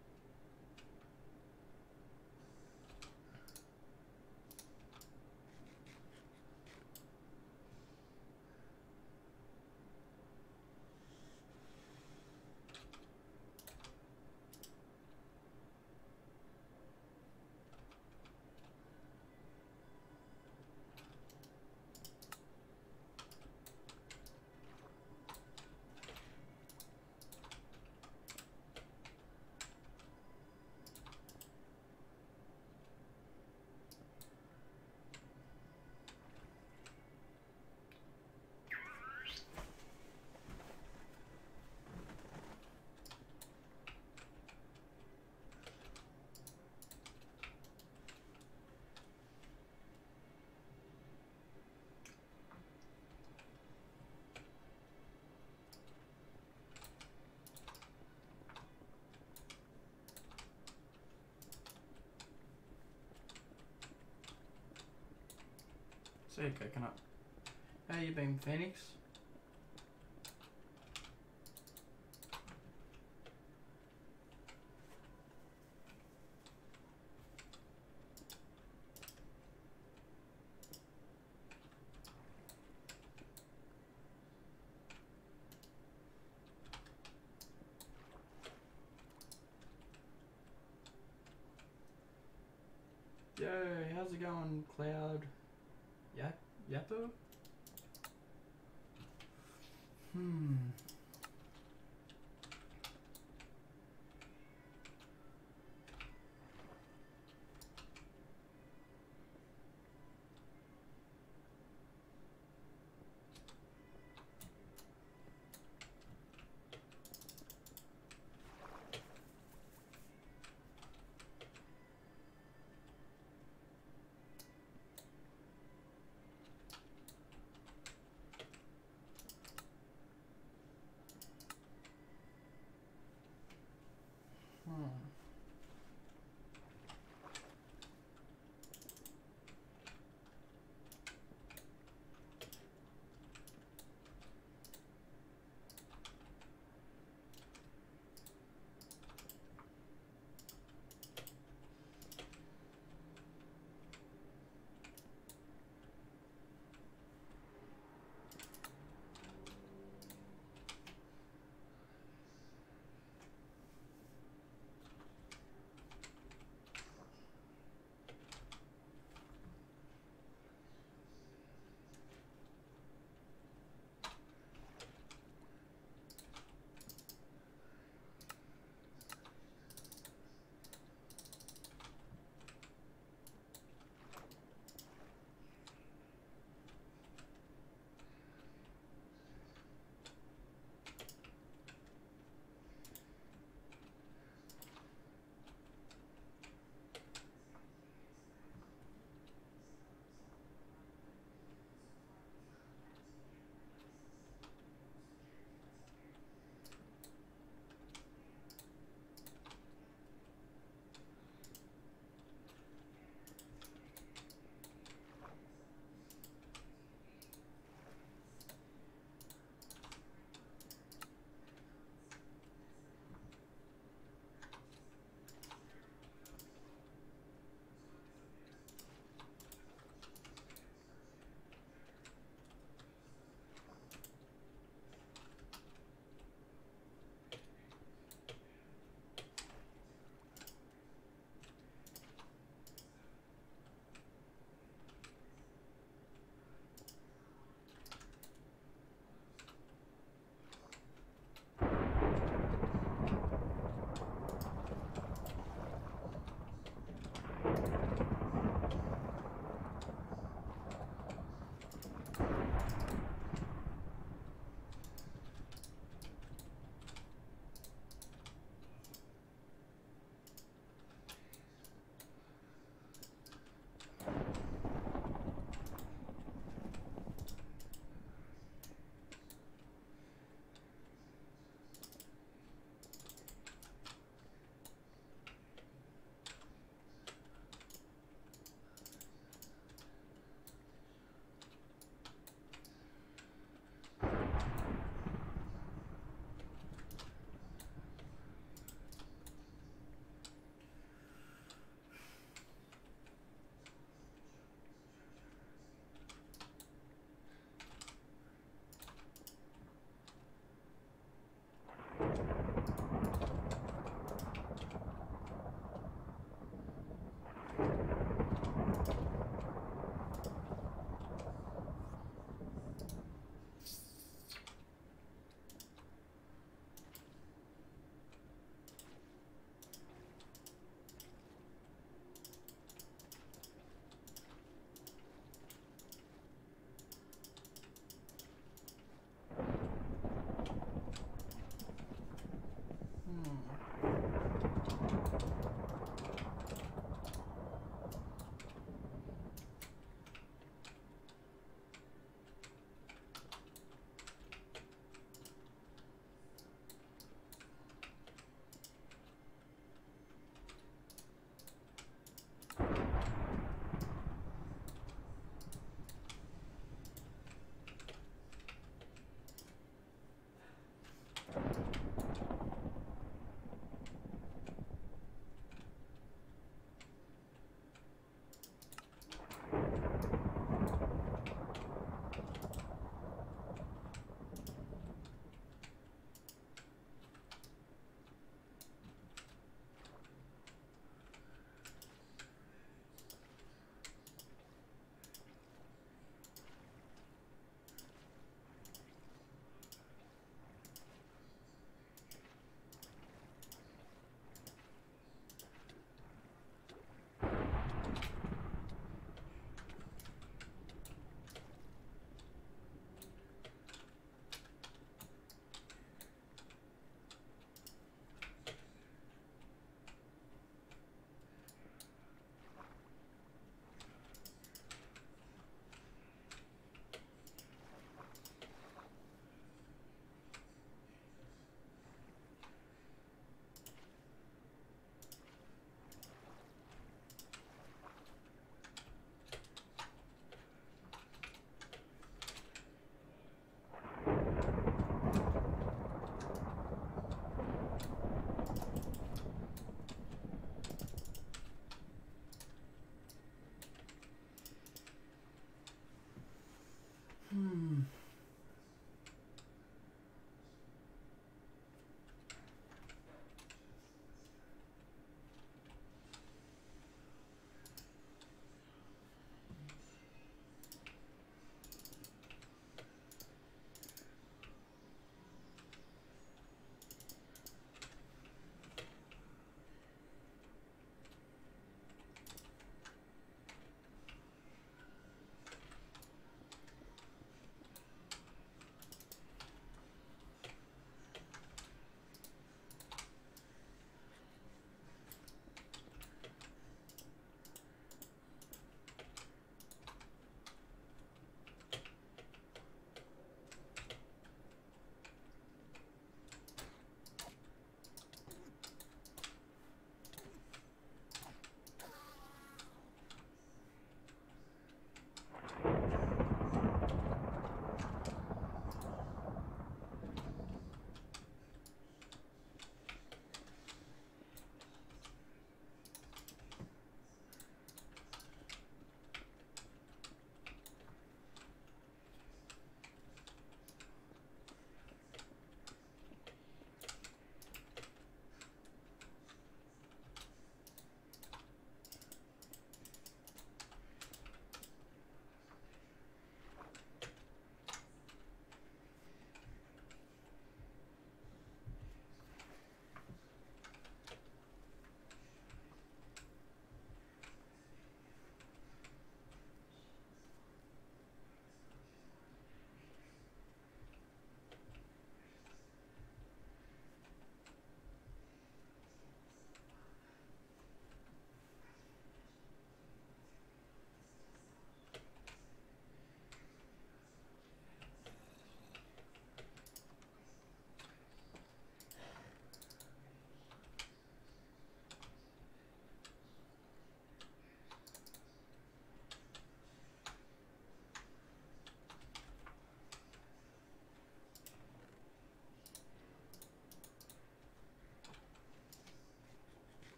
Say coconut. How you been, Phoenix? Yo, how's it going, Cloud? Yap, Yappo? Hmm.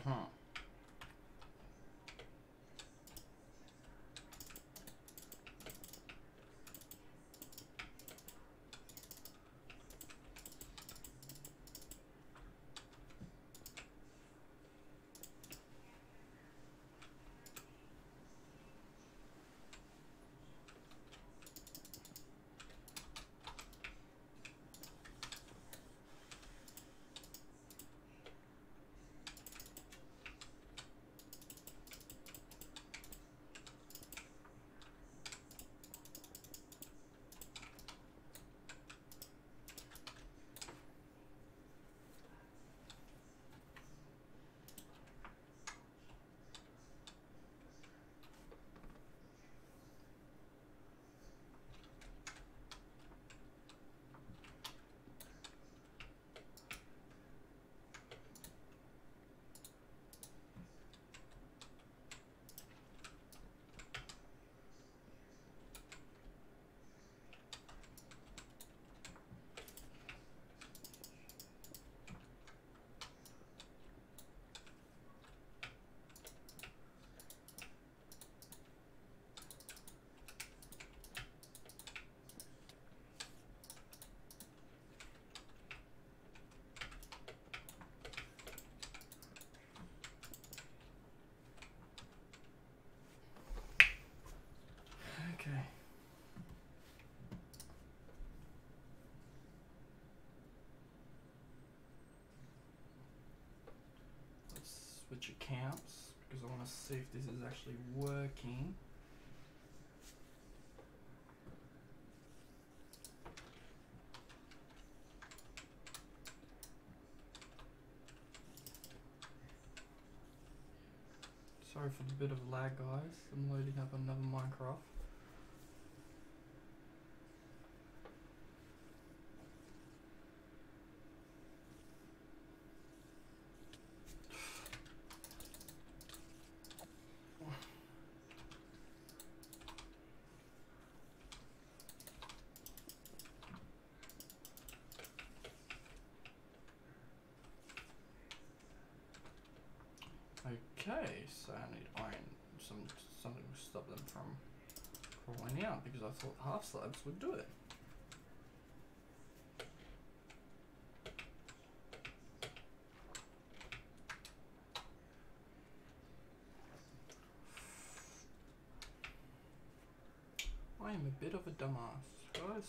Uh-huh. Okay. Let's switch accounts because I want to see if this is actually working. Sorry for the bit of lag, guys. I'm loading up another MineCraft. Okay, so I need iron, some something to stop them from crawling out because I thought half slabs would do it. I am a bit of a dumbass, guys.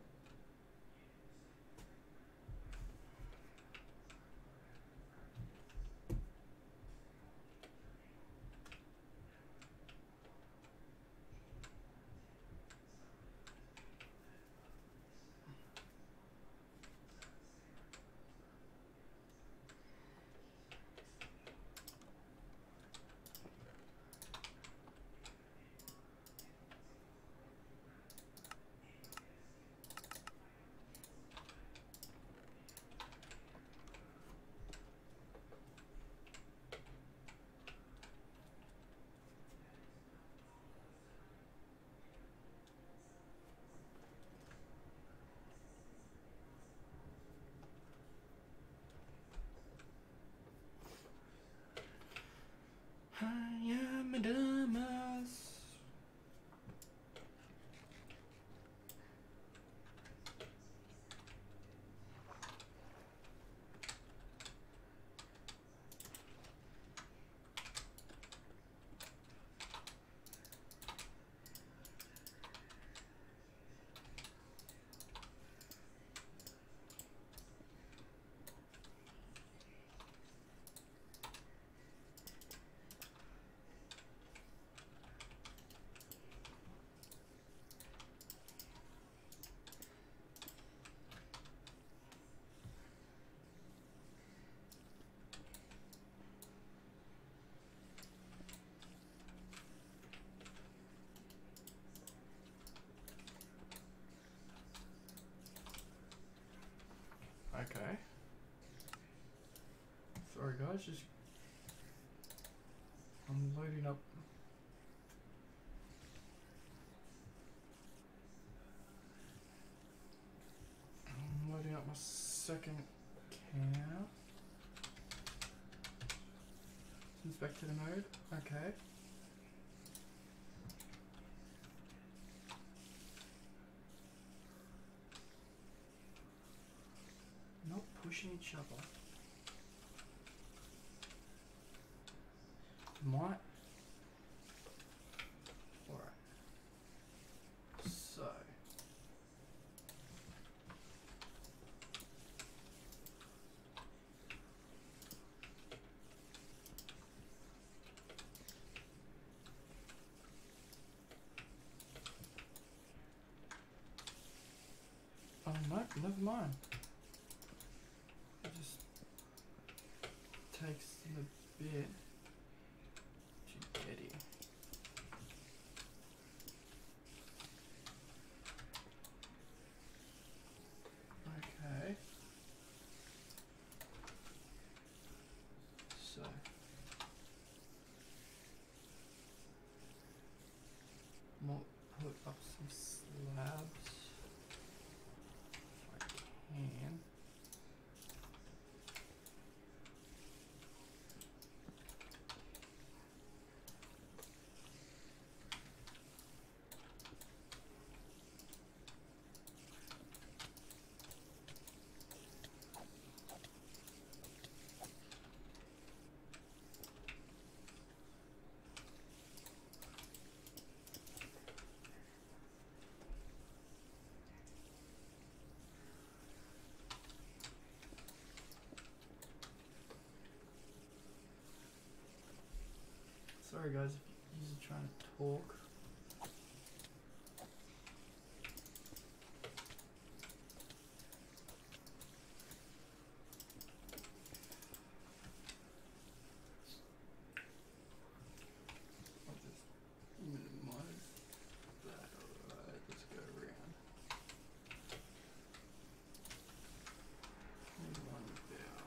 I am a dumbass. Okay. Sorry guys, just I'm loading up. I'm loading up my second camera. spectator mode. Okay. Not pushing each other. Might. Alright. So. Oh no, never mind. It just takes a bit to get it. Okay. So might put up some slabs if I can. Sorry guys, if you're trying to talk. I'll just minimize that. Alright, let's go around. One down.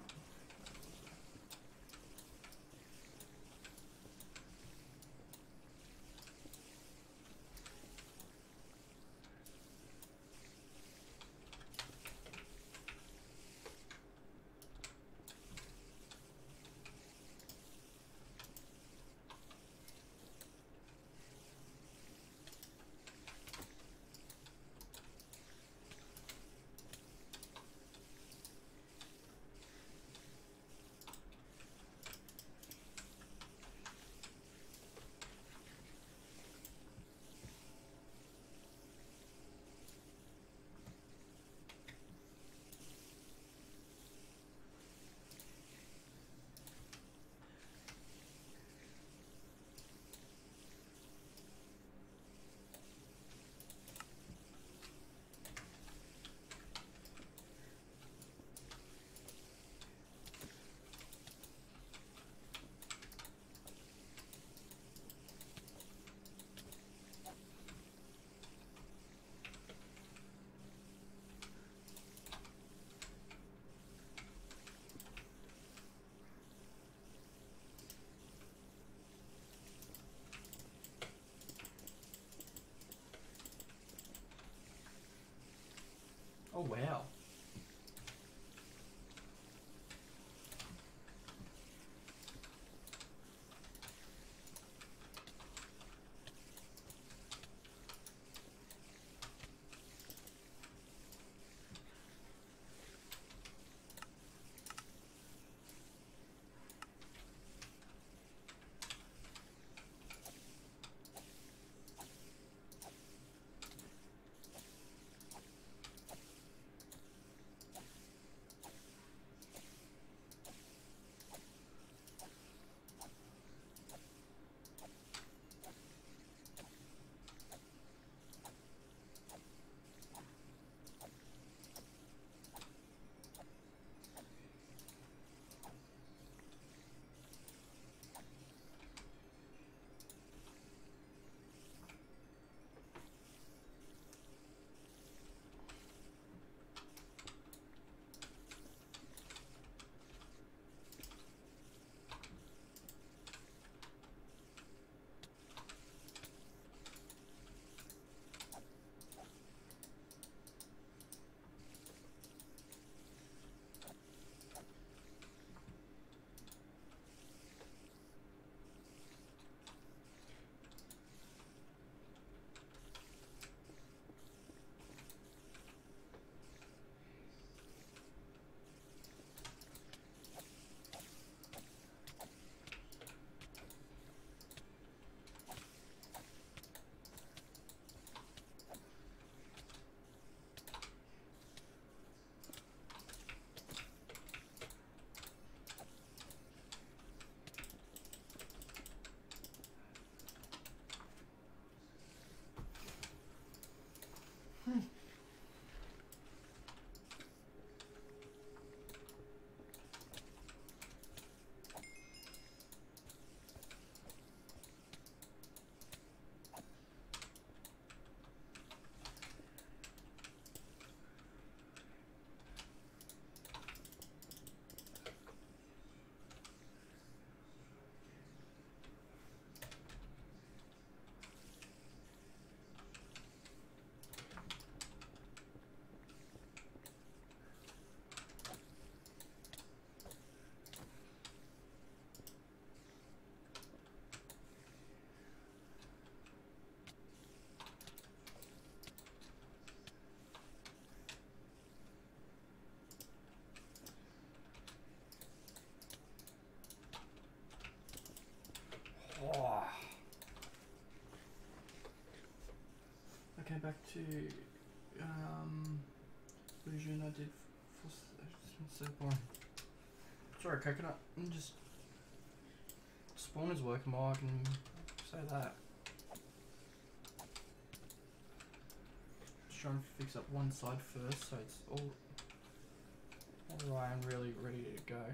Oh. Okay, back to um, vision I did for it's so boring. Sorry, coconut. I'm just spawn is working more. I can say that. Just trying to fix up one side first, so it's all all right and really ready to go.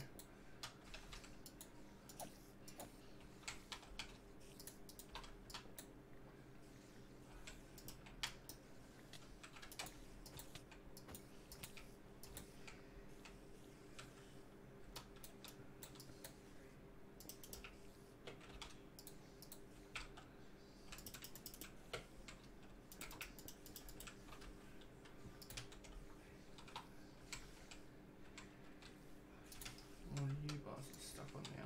What are you bastards stuck on now?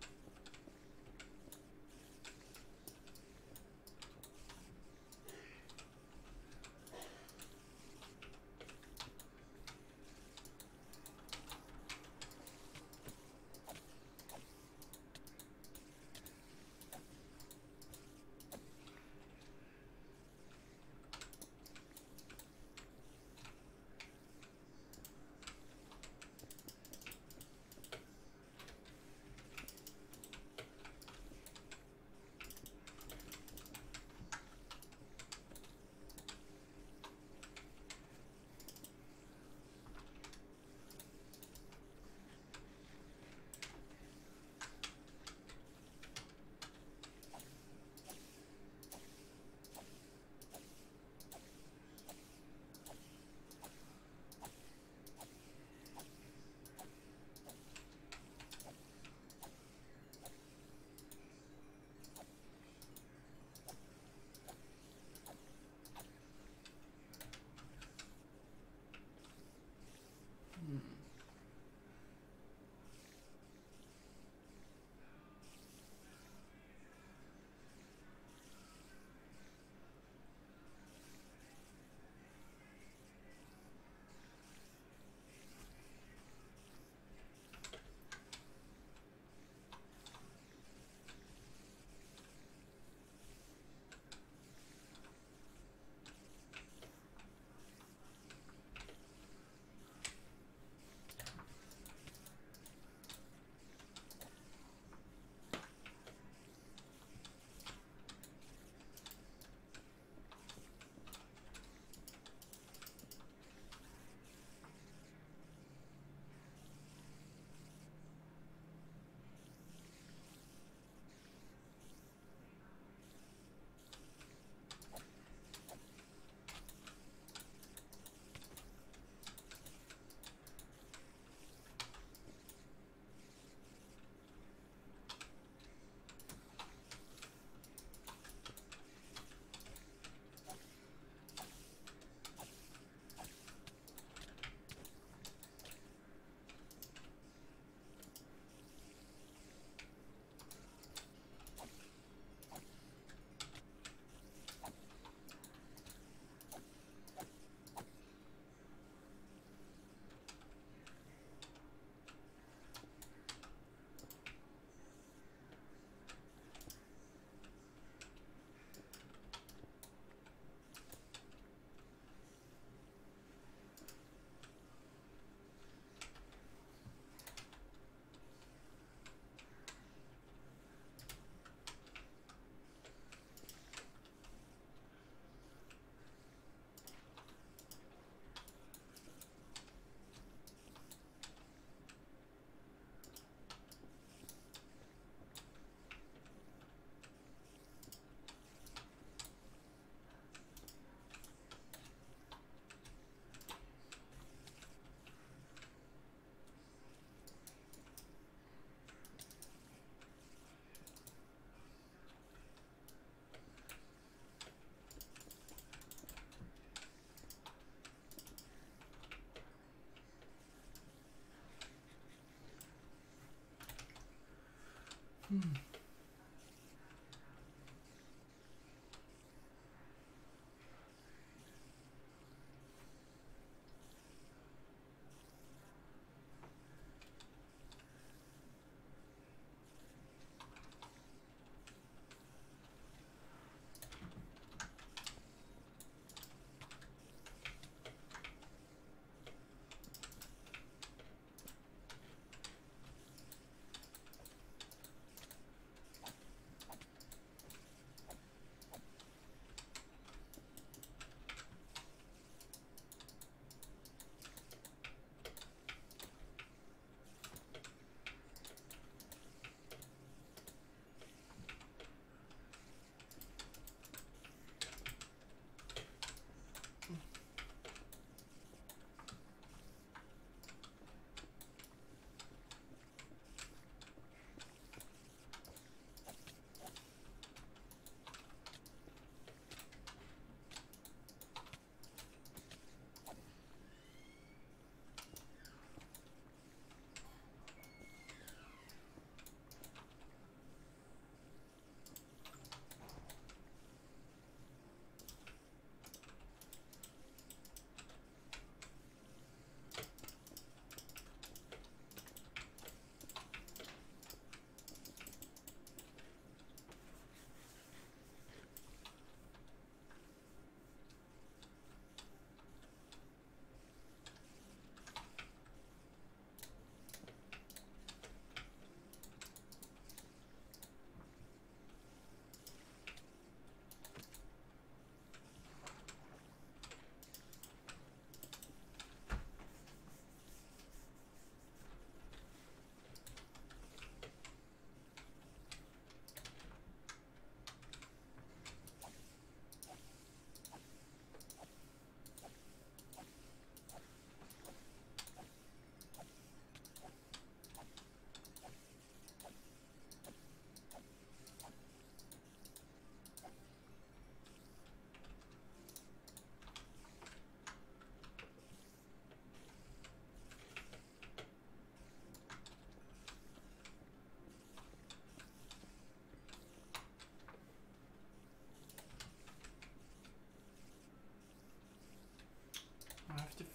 Hmm. Hmm.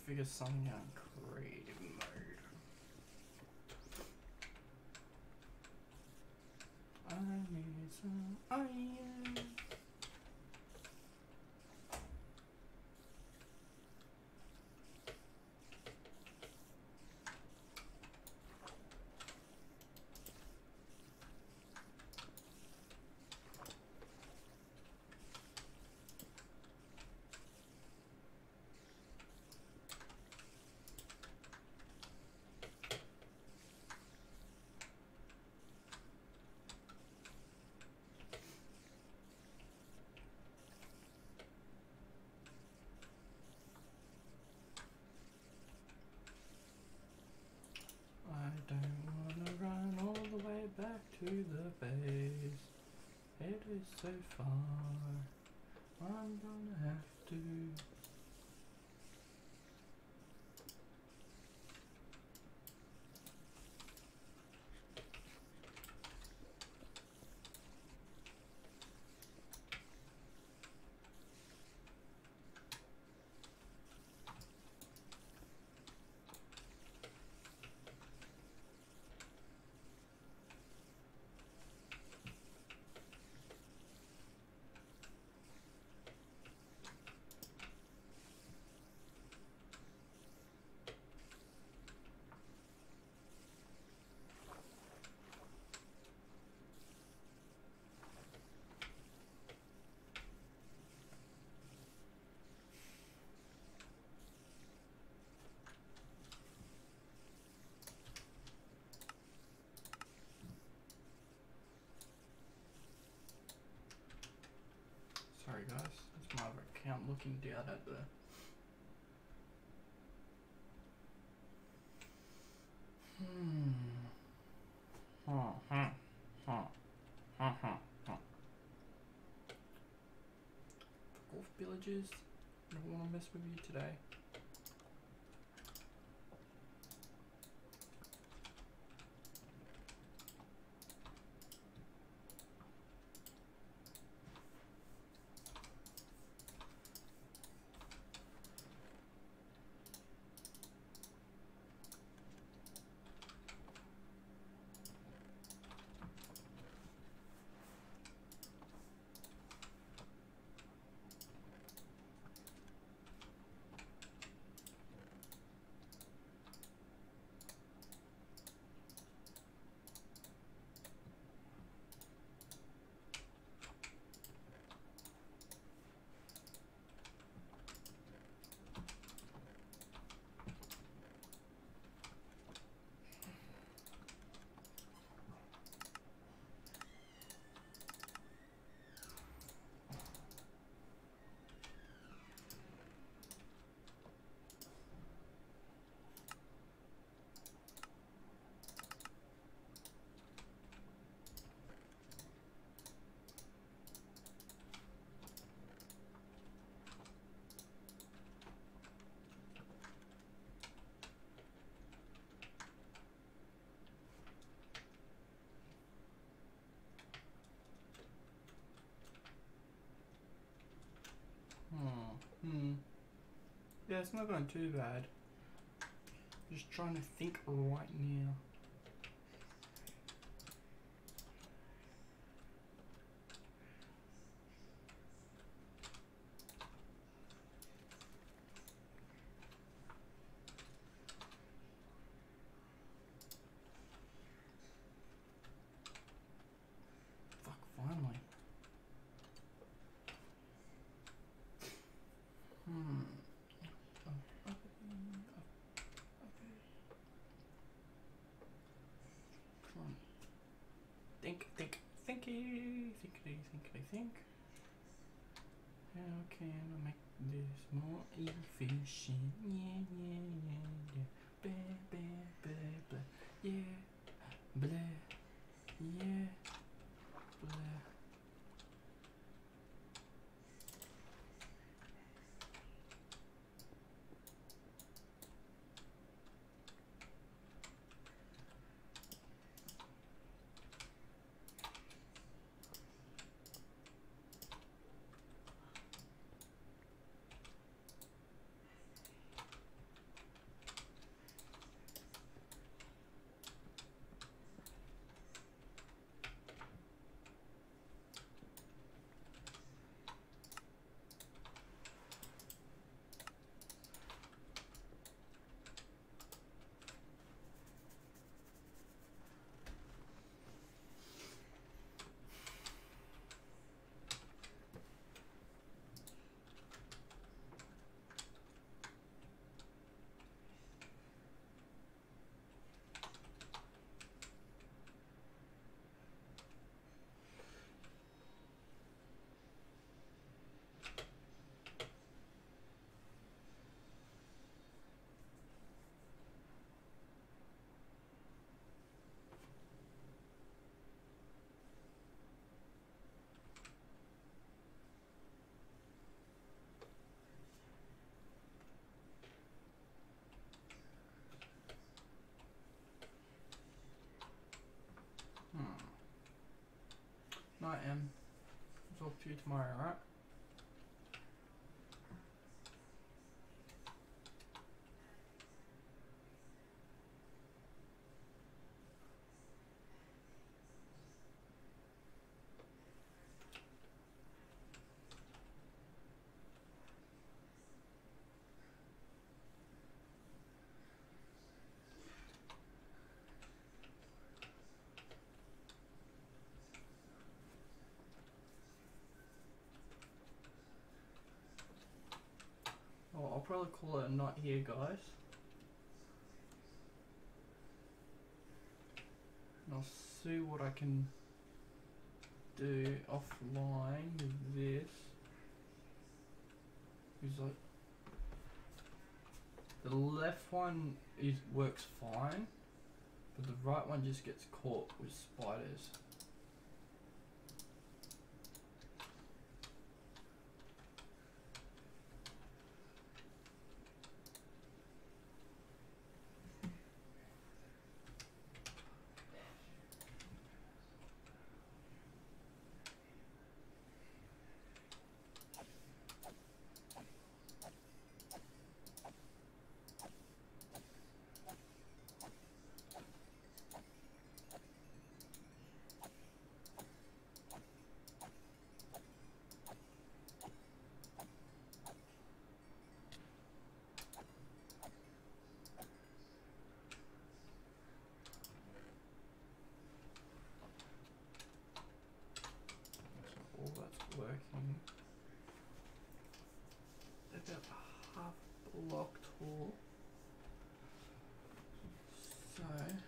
figure something out in creative mode. I need some iron. I don't wanna run all the way back to the base. It is so far. I'm gonna have to. Sorry guys, it's my other account looking down at the Hmm. Huh, huh, huh, huh, huh, huh. Golf villages. I don't want to mess with you today. Hmm. Hmm. Yeah, it's not going too bad. Just trying to think right now. Fuck, finally. Hmm. Oh, okay. Okay. Come on. Think, think, thinky, thinkity, thinkity, think. How can I make this more efficient? Yeah, yeah, yeah, yeah. Blah, blah, blah, blah. Yeah. Blah. Yeah. Blah. night, Em. Talk to you tomorrow, alright? Well, I'll probably call it a night here, guys. And I'll see what I can do offline with this. Is like the left one is works fine, but the right one just gets caught with spiders. All that's working. About half block tall. So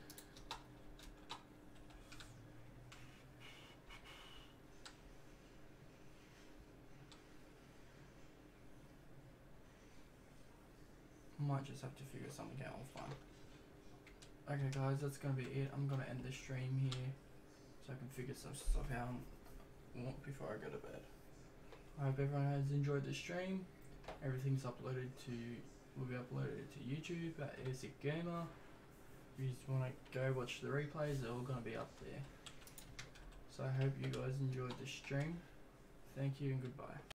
might just have to figure something out offline. Okay guys, that's gonna be it. I'm gonna end the stream here so I can figure some stuff out before I go to bed. I hope everyone has enjoyed the stream. Everything's uploaded to, will be uploaded to YouTube at Airsick Gamer. If you just want to go watch the replays, they're all going to be up there. So I hope you guys enjoyed the stream. Thank you and goodbye.